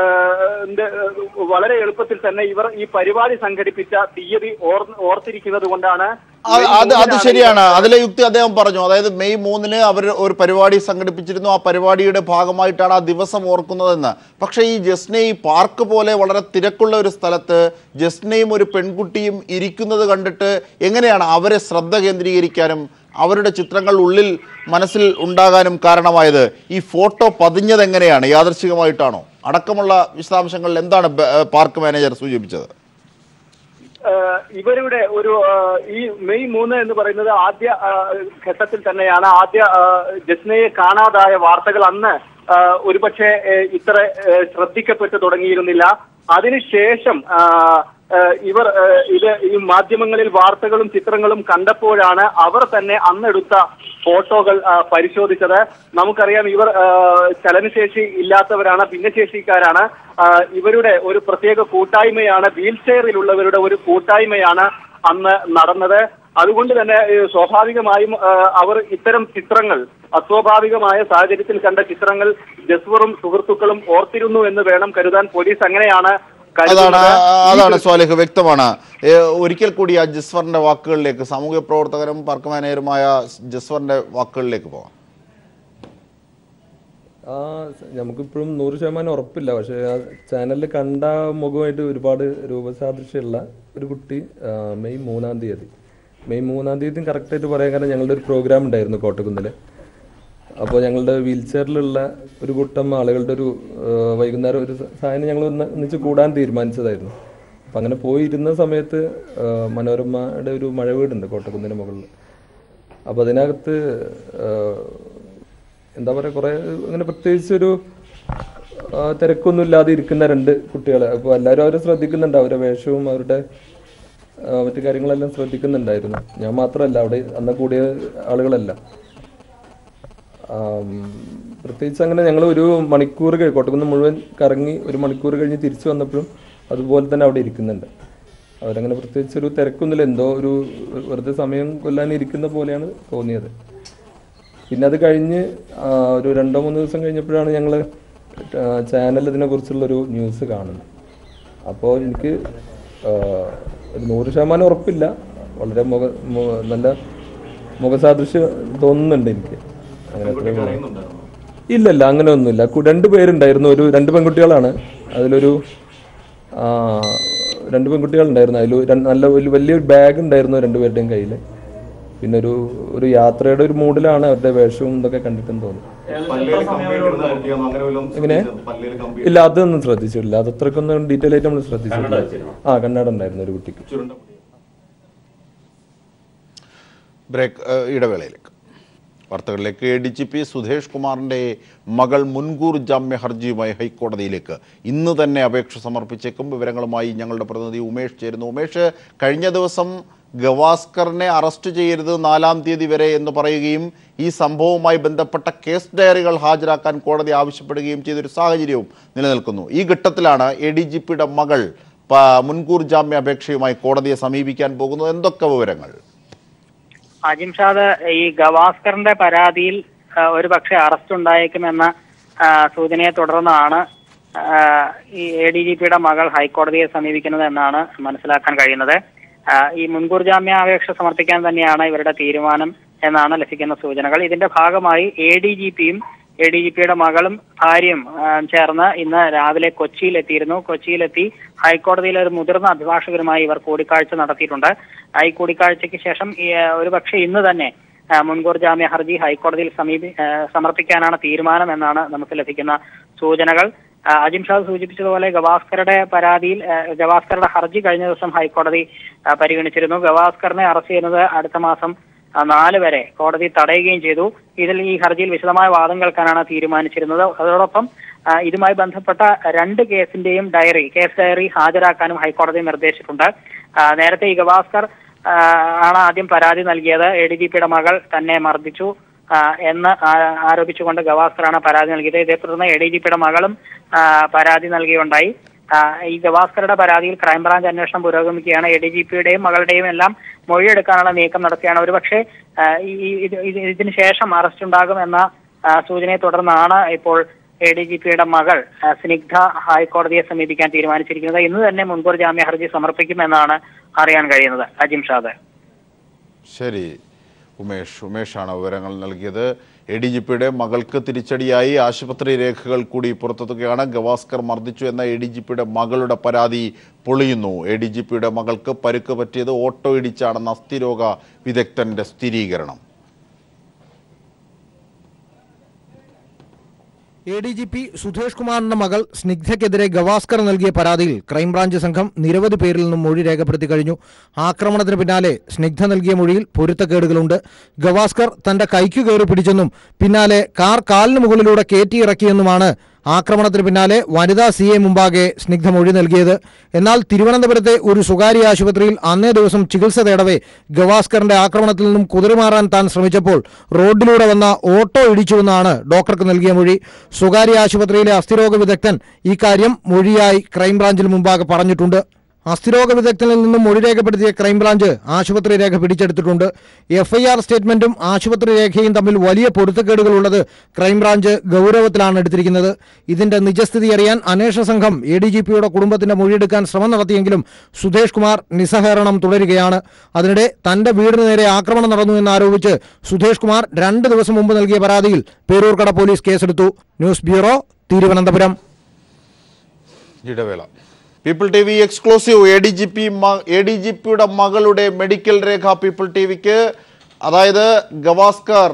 വളരെ എളുപ്പത്തിൽ തന്നെ ഇവർ ഈ പരിപാടി സംഘടിപ്പിച്ച തീയതി ഓർത്തിരിക്കുന്നത് കൊണ്ടാണ്. അത് അത് ശരിയാണ്, അതിലെ യുക്തി അദ്ദേഹം പറഞ്ഞു. അതായത് മെയ് മൂന്നിന് അവർ ഒരു പരിപാടി സംഘടിപ്പിച്ചിരുന്നു, ആ പരിപാടിയുടെ ഭാഗമായിട്ടാണ് ആ ദിവസം ഓർക്കുന്നതെന്ന്. പക്ഷേ ഈ ജസ്ന ഈ പാർക്ക് പോലെ വളരെ തിരക്കുള്ള ഒരു സ്ഥലത്ത് ജസ്നയും ഒരു പെൺകുട്ടിയും ഇരിക്കുന്നത് കണ്ടിട്ട് എങ്ങനെയാണ് അവരെ ശ്രദ്ധ കേന്ദ്രീകരിക്കാനും അവരുടെ ചിത്രങ്ങൾ ഉള്ളിൽ മനസ്സിൽ ഉണ്ടാകാനും കാരണമായത്? ഈ ഫോട്ടോ പതിഞ്ഞത് എങ്ങനെയാണ്? യാദൃശ്ചികമായിട്ടാണോ? അടക്കമുള്ള വിശദാംശങ്ങളിൽ എന്താണ് പാർക്ക് മാനേജർ സൂചിപ്പിച്ചത്? ഇവരുടെ ഒരു ഈ മെയ് മൂന്ന് എന്ന് പറയുന്നത് ആദ്യ ഘട്ടത്തിൽ തന്നെയാണ്. ആദ്യ ജസ്നയെ കാണാതായ വാർത്തകൾ അന്ന് ഒരുപക്ഷെ ഇത്ര ശ്രദ്ധിക്കപ്പെട്ടു തുടങ്ങിയിരുന്നില്ല. അതിനുശേഷം ഇവർ ഇത് ഈ മാധ്യമങ്ങളിൽ വാർത്തകളും ചിത്രങ്ങളും കണ്ടപ്പോഴാണ് അവർ തന്നെ അന്നെടുത്ത ഫോട്ടോകൾ പരിശോധിച്ചത്. നമുക്കറിയാം ഇവർ ചലനശേഷി ഇല്ലാത്തവരാണ്, ഭിന്നശേഷിക്കാരാണ്. ഇവരുടെ ഒരു പ്രത്യേക കൂട്ടായ്മയാണ്, വീൽ ചെയറിലുള്ളവരുടെ ഒരു കൂട്ടായ്മയാണ് അന്ന് നടന്നത്. അതുകൊണ്ട് തന്നെ സ്വാഭാവികമായും അവർ ഇത്തരം ചിത്രങ്ങൾ, അസ്വാഭാവികമായ സാഹചര്യത്തിൽ കണ്ട ചിത്രങ്ങൾ ജസ്വറും സുഹൃത്തുക്കളും ഓർത്തിരുന്നു എന്ന് വേണം കരുതാൻ. പോലീസ് അങ്ങനെയാണ്. അതാണ് അതാണ് സ്വാലിഹ്, വ്യക്തമാണ്. ഒരിക്കൽ കൂടി ആ ജസ്വറിന്റെ വാക്കുകളിലേക്ക്, സാമൂഹ്യ പ്രവർത്തകരും പാർക്ക് മാനേജറുമായ ജസ്വറിന്റെ വാക്കുകളിലേക്ക് പോകാം. ആ നമുക്കിപ്പോഴും നൂറ് ശതമാനം ഉറപ്പില്ല. പക്ഷേ ആ ചാനലിൽ കണ്ട മുഖമായിട്ട് ഒരുപാട് രൂപസാദൃശ്യമുള്ള ഒരു കുട്ടി മെയ് മൂന്നാം തീയതി മെയ് മൂന്നാം തീയതി കറക്റ്റായിട്ട് പറയാൻ കാരണം ഞങ്ങളുടെ ഒരു പ്രോഗ്രാം ഉണ്ടായിരുന്നു കോട്ടക്കുന്നിൽ. അപ്പോൾ ഞങ്ങളുടെ വീൽ ചെയറിലുള്ള ഒരു കൂട്ടം ആളുകളുടെ ഒരു വൈകുന്നേരം ഒരു സാധനം ഞങ്ങൾ ഒന്ന് ഒന്നിച്ച് കൂടാൻ തീരുമാനിച്ചതായിരുന്നു. അപ്പം അങ്ങനെ പോയിരുന്ന സമയത്ത് മനോരമയുടെ ഒരു മഴ വീടുണ്ട് കോട്ടക്കുന്നിൻ്റെ മുകളിൽ. അപ്പോൾ അതിനകത്ത് എന്താ പറയുക, കുറേ അങ്ങനെ പ്രത്യേകിച്ചൊരു തിരക്കൊന്നും ഇല്ലാതെ ഇരിക്കുന്ന രണ്ട് കുട്ടികളെ. അപ്പോൾ എല്ലാവരും അവരെ ശ്രദ്ധിക്കുന്നുണ്ട്, അവരുടെ വേഷവും അവരുടെ മറ്റു കാര്യങ്ങളെല്ലാം ശ്രദ്ധിക്കുന്നുണ്ടായിരുന്നു. ഞാൻ മാത്രമല്ല, അവിടെ അന്ന് കൂടിയ ആളുകളെല്ലാം. പ്രത്യേകിച്ച് അങ്ങനെ ഞങ്ങൾ ഒരു മണിക്കൂർ കഴിഞ്ഞ് കോട്ടക്കുന്ന് മുഴുവൻ കറങ്ങി ഒരു മണിക്കൂർ കഴിഞ്ഞ് തിരിച്ചു വന്നപ്പോഴും അതുപോലെ തന്നെ അവിടെ ഇരിക്കുന്നുണ്ട്. അവരങ്ങനെ പ്രത്യേകിച്ചൊരു തിരക്കൊന്നുമില്ല, എന്തോ ഒരു വെറുതെ സമയം കൊല്ലാൻ ഇരിക്കുന്ന പോലെയാണ് തോന്നിയത്. പിന്നെ അത് കഴിഞ്ഞ് ഒരു രണ്ടോ മൂന്ന് ദിവസം കഴിഞ്ഞപ്പോഴാണ് ഞങ്ങൾ ചാനൽ ഇതിനെക്കുറിച്ചുള്ളൊരു ന്യൂസ് കാണുന്നത്. അപ്പോൾ എനിക്ക് ഒരു നൂറ് ശതമാനം ഉറപ്പില്ല, വളരെ മുഖ നല്ല മുഖസാദൃശ്യം തോന്നുന്നുണ്ട് എനിക്ക്. അങ്ങനെ ഇല്ല ഇല്ല അങ്ങനെ ഒന്നുമില്ല. രണ്ട് പേരുണ്ടായിരുന്നു, ഒരു രണ്ട് പെൺകുട്ടികളാണ്. അതിലൊരു രണ്ട് പെൺകുട്ടികളുണ്ടായിരുന്നു. അതിൽ നല്ല വലിയൊരു ബാഗ് ഉണ്ടായിരുന്നു രണ്ടുപേരുടെയും കയ്യിൽ. പിന്നെ ഒരു ഒരു യാത്രയുടെ ഒരു മൂഡിലാണ് അവരുടെ വേഷവും ഇതൊക്കെ കണ്ടിട്ടെന്ന് തോന്നുന്നു. എങ്ങനെ ഇല്ല, അതൊന്നും ശ്രദ്ധിച്ചിട്ടില്ല. അത് അത്രക്കൊന്നും ഡീറ്റെയിൽ ആയിട്ട് നമ്മൾ ശ്രദ്ധിച്ചിട്ടില്ല. ആ കണ്ണട ഉണ്ടായിരുന്നു ഒരു കുട്ടിക്ക്. ബ്രേക്ക് ഇടവേളയിലേക്ക് വാർത്തകളിലേക്ക്. A D G P Sudhesh കുമാറിൻ്റെ മകൾ മുൻകൂർ ജാമ്യ ഹർജിയുമായി ഹൈക്കോടതിയിലേക്ക് ഇന്ന് തന്നെ അപേക്ഷ സമർപ്പിച്ചേക്കും. വിവരങ്ങളുമായി ഞങ്ങളുടെ പ്രതിനിധി ഉമേഷ് ചേരുന്നു. ഉമേഷ്, കഴിഞ്ഞ ദിവസം ഗവാസ്കറിനെ അറസ്റ്റ് ചെയ്യരുത് നാലാം തീയതി വരെ എന്ന് പറയുകയും ഈ സംഭവവുമായി ബന്ധപ്പെട്ട കേസ് ഡയറികൾ ഹാജരാക്കാൻ കോടതി ആവശ്യപ്പെടുകയും ചെയ്തൊരു സാഹചര്യവും നിലനിൽക്കുന്നു. ഈ ഘട്ടത്തിലാണ് എ ഡി ജി പിയുടെ മകൾ മുൻകൂർ ജാമ്യ അപേക്ഷയുമായി കോടതിയെ സമീപിക്കാൻ പോകുന്നത്. എന്തൊക്കെ വിവരങ്ങൾ? അജിംഷാദ്, ഈ ഗവാസ്കറിന്റെ പരാതിയിൽ ഒരു പക്ഷേ അറസ്റ്റ് ഉണ്ടായേക്കുമെന്ന സൂചനയെ തുടർന്നാണ് ഈ എ ഡി ജി പിയുടെ മകൾ ഹൈക്കോടതിയെ സമീപിക്കുന്നത് എന്നാണ് മനസ്സിലാക്കാൻ കഴിയുന്നത്. ഈ മുൻകൂർ ജാമ്യാപേക്ഷ സമർപ്പിക്കാൻ തന്നെയാണ് ഇവരുടെ തീരുമാനം എന്നാണ് ലഭിക്കുന്ന സൂചനകൾ. ഇതിന്റെ ഭാഗമായി എ ഡി ജി പിയും എ ഡി ജി പിയുടെ മകളും ഭാര്യയും ചേർന്ന് ഇന്ന് രാവിലെ കൊച്ചിയിലെത്തിയിരുന്നു. കൊച്ചിയിലെത്തി ഹൈക്കോടതിയിലെ ഒരു മുതിർന്ന അഭിഭാഷകരുമായി ഇവർ കൂടിക്കാഴ്ച നടത്തിയിട്ടുണ്ട്. ഈ കൂടിക്കാഴ്ചയ്ക്ക് ശേഷം ഒരുപക്ഷെ ഇന്ന് തന്നെ മുൻകൂർ ജാമ്യ ഹർജി ഹൈക്കോടതിയിൽ സമീപി സമർപ്പിക്കാനാണ് തീരുമാനം എന്നാണ് നമുക്ക് ലഭിക്കുന്ന സൂചനകൾ. അജിംഷാദ് സൂചിപ്പിച്ചതുപോലെ ഗവാസ്കറുടെ പരാതിയിൽ ഗവാസ്കറുടെ ഹർജി കഴിഞ്ഞ ദിവസം ഹൈക്കോടതി പരിഗണിച്ചിരുന്നു. ഗവാസ്കറിനെ അറസ്റ്റ് ചെയ്യുന്നത് അടുത്ത മാസം നാല് വരെ കോടതി തടയുകയും ചെയ്തു. ഇതിൽ ഈ ഹർജിയിൽ വിശദമായ വാദം കേൾക്കാനാണ് തീരുമാനിച്ചിരുന്നത്. അതോടൊപ്പം ഇതുമായി ബന്ധപ്പെട്ട രണ്ട് കേസിന്റെയും ഡയറി കേസ് ഡയറി ഹാജരാക്കാനും ഹൈക്കോടതി നിർദ്ദേശിച്ചിട്ടുണ്ട്. നേരത്തെ ഈ ഗവാസ്കർ ആണ് ആദ്യം പരാതി നൽകിയത്. എ ഡി ജി പിയുടെ മകൾ തന്നെ മർദ്ദിച്ചു, എന്ന് ആരോപിച്ചുകൊണ്ട് ഗവാസ്കറാണ് പരാതി നൽകിയത്. ഇതേ തുടർന്ന് എ ഡി ജി പിയുടെ മകളും പരാതി നൽകിയുണ്ടായി. ഈ ഗവാസ്കറുടെ പരാതിയിൽ ക്രൈംബ്രാഞ്ച് അന്വേഷണം പുരോഗമിക്കുകയാണ്. എ ഡി ജി പിയുടെയും മകളുടെയും എല്ലാം മൊഴിയെടുക്കാനുള്ള നീക്കം നടക്കുകയാണ്. ഒരുപക്ഷെ ഇതിന് ശേഷം അറസ്റ്റ് ഉണ്ടാകുമെന്ന സൂചനയെ തുടർന്നാണ് ഇപ്പോൾ എ ഡി ജി പിയുടെ മകൾ സ്നിഗ്ധ ഹൈക്കോടതിയെ സമീപിക്കാൻ തീരുമാനിച്ചിരിക്കുന്നത്. ഇന്ന് തന്നെ മുൻകൂർ ജാമ്യ ഹർജി സമർപ്പിക്കുമെന്നാണ് അറിയാൻ കഴിയുന്നത്. അജിംഷാദ്. ശരി, ഉമേഷ് ഉമേഷാണ് വിവരങ്ങൾ നൽകിയത്. എ ഡി ജി പിയുടെ മകൾക്ക് തിരിച്ചടിയായി ആശുപത്രി രേഖകൾ കൂടി പുറത്തെത്തുകയാണ്. ഗവാസ്കർ മർദ്ദിച്ചു എന്ന എ ഡി ജി പിയുടെ മകളുടെ പരാതി പൊളിയുന്നു. എ ഡി ജി പിയുടെ മകൾക്ക് പരുക്ക് പറ്റിയത് ഓട്ടോ ഇടിച്ചാണെന്ന അസ്ഥിരോഗ വിദഗ്ധന്റെ സ്ഥിരീകരണം. A D G P Sudhesh കുമാറിന്റെ മകൾ സ്നിഗ്ധയ്ക്കെതിരെ ഗവാസ്കർ നൽകിയ പരാതിയിൽ ക്രൈംബ്രാഞ്ച് സംഘം നിരവധി പേരിൽ നിന്നും മൊഴി രേഖപ്പെടുത്തി കഴിഞ്ഞു. ആക്രമണത്തിന് പിന്നാലെ സ്നിഗ്ധ നൽകിയ മൊഴിയിൽ പൊരുത്തക്കേടുകളുണ്ട്. ഗവാസ്കർ തന്റെ കൈക്കു കയറി പിടിച്ചെന്നും പിന്നാലെ കാർ കാലിന് മുകളിലൂടെ കയറ്റിയിറക്കിയെന്നുമാണ് ആക്രമണത്തിന് പിന്നാലെ വനിതാ സി എ മുമ്പാകെ സ്നിഗ്ധ മൊഴി നൽകിയത്. എന്നാൽ തിരുവനന്തപുരത്തെ ഒരു സ്വകാര്യ ആശുപത്രിയിൽ അന്നേ ദിവസം ചികിത്സ തേടവേ ഗവാസ്കറിന്റെ ആക്രമണത്തിൽ നിന്നും കുതിറിമാറാൻ താൻ ശ്രമിച്ചപ്പോൾ റോഡിലൂടെ വന്ന ഓട്ടോ ഇടിച്ചുവെന്നാണ് ഡോക്ടർക്ക് നൽകിയ മൊഴി. സ്വകാര്യ ആശുപത്രിയിലെ അസ്ഥിരോഗ വിദഗ്ധൻ ഇക്കാര്യം മൊഴിയായി ക്രൈംബ്രാഞ്ചിന് മുമ്പാകെ പറഞ്ഞിട്ടുണ്ട്. അസ്ഥിരോഗ വിദഗ്ധനിൽ നിന്നും മൊഴി രേഖപ്പെടുത്തിയ ക്രൈംബ്രാഞ്ച് ആശുപത്രി രേഖ പിടിച്ചെടുത്തിട്ടുണ്ട്. എഫ് ഐ ആർ സ്റ്റേറ്റ്മെന്റും ആശുപത്രി രേഖയും തമ്മിൽ വലിയ പൊരുത്തക്കേടുകളുള്ളത് ക്രൈംബ്രാഞ്ച് ഗൗരവത്തിലാണ് എടുത്തിരിക്കുന്നത്. ഇതിന്റെ നിജസ്ഥിതി അറിയാൻ അന്വേഷണ സംഘം എ ഡി ജി പിയുടെ കുടുംബത്തിന്റെ മൊഴിയെടുക്കാൻ ശ്രമം നടത്തിയെങ്കിലും സുധേഷ് കുമാർ നിസ്സഹകരണം തുടരുകയാണ്. അതിനിടെ തന്റെ വീടിന് നേരെ ആക്രമണം നടന്നു എന്നാരോപിച്ച് സുധേഷ് കുമാർ രണ്ട് ദിവസം മുമ്പ് നൽകിയ പരാതിയിൽ പേരൂർക്കട പോലീസ് കേസെടുത്തു. News bureau, Thiruvananthapuram. ഇടവേള. People T V exclusive. A D G P A D G പിയുടെ മകളുടെ മെഡിക്കൽ രേഖ പീപ്പിൾ ടി വിക്ക്. അതായത് ഗവാസ്കർ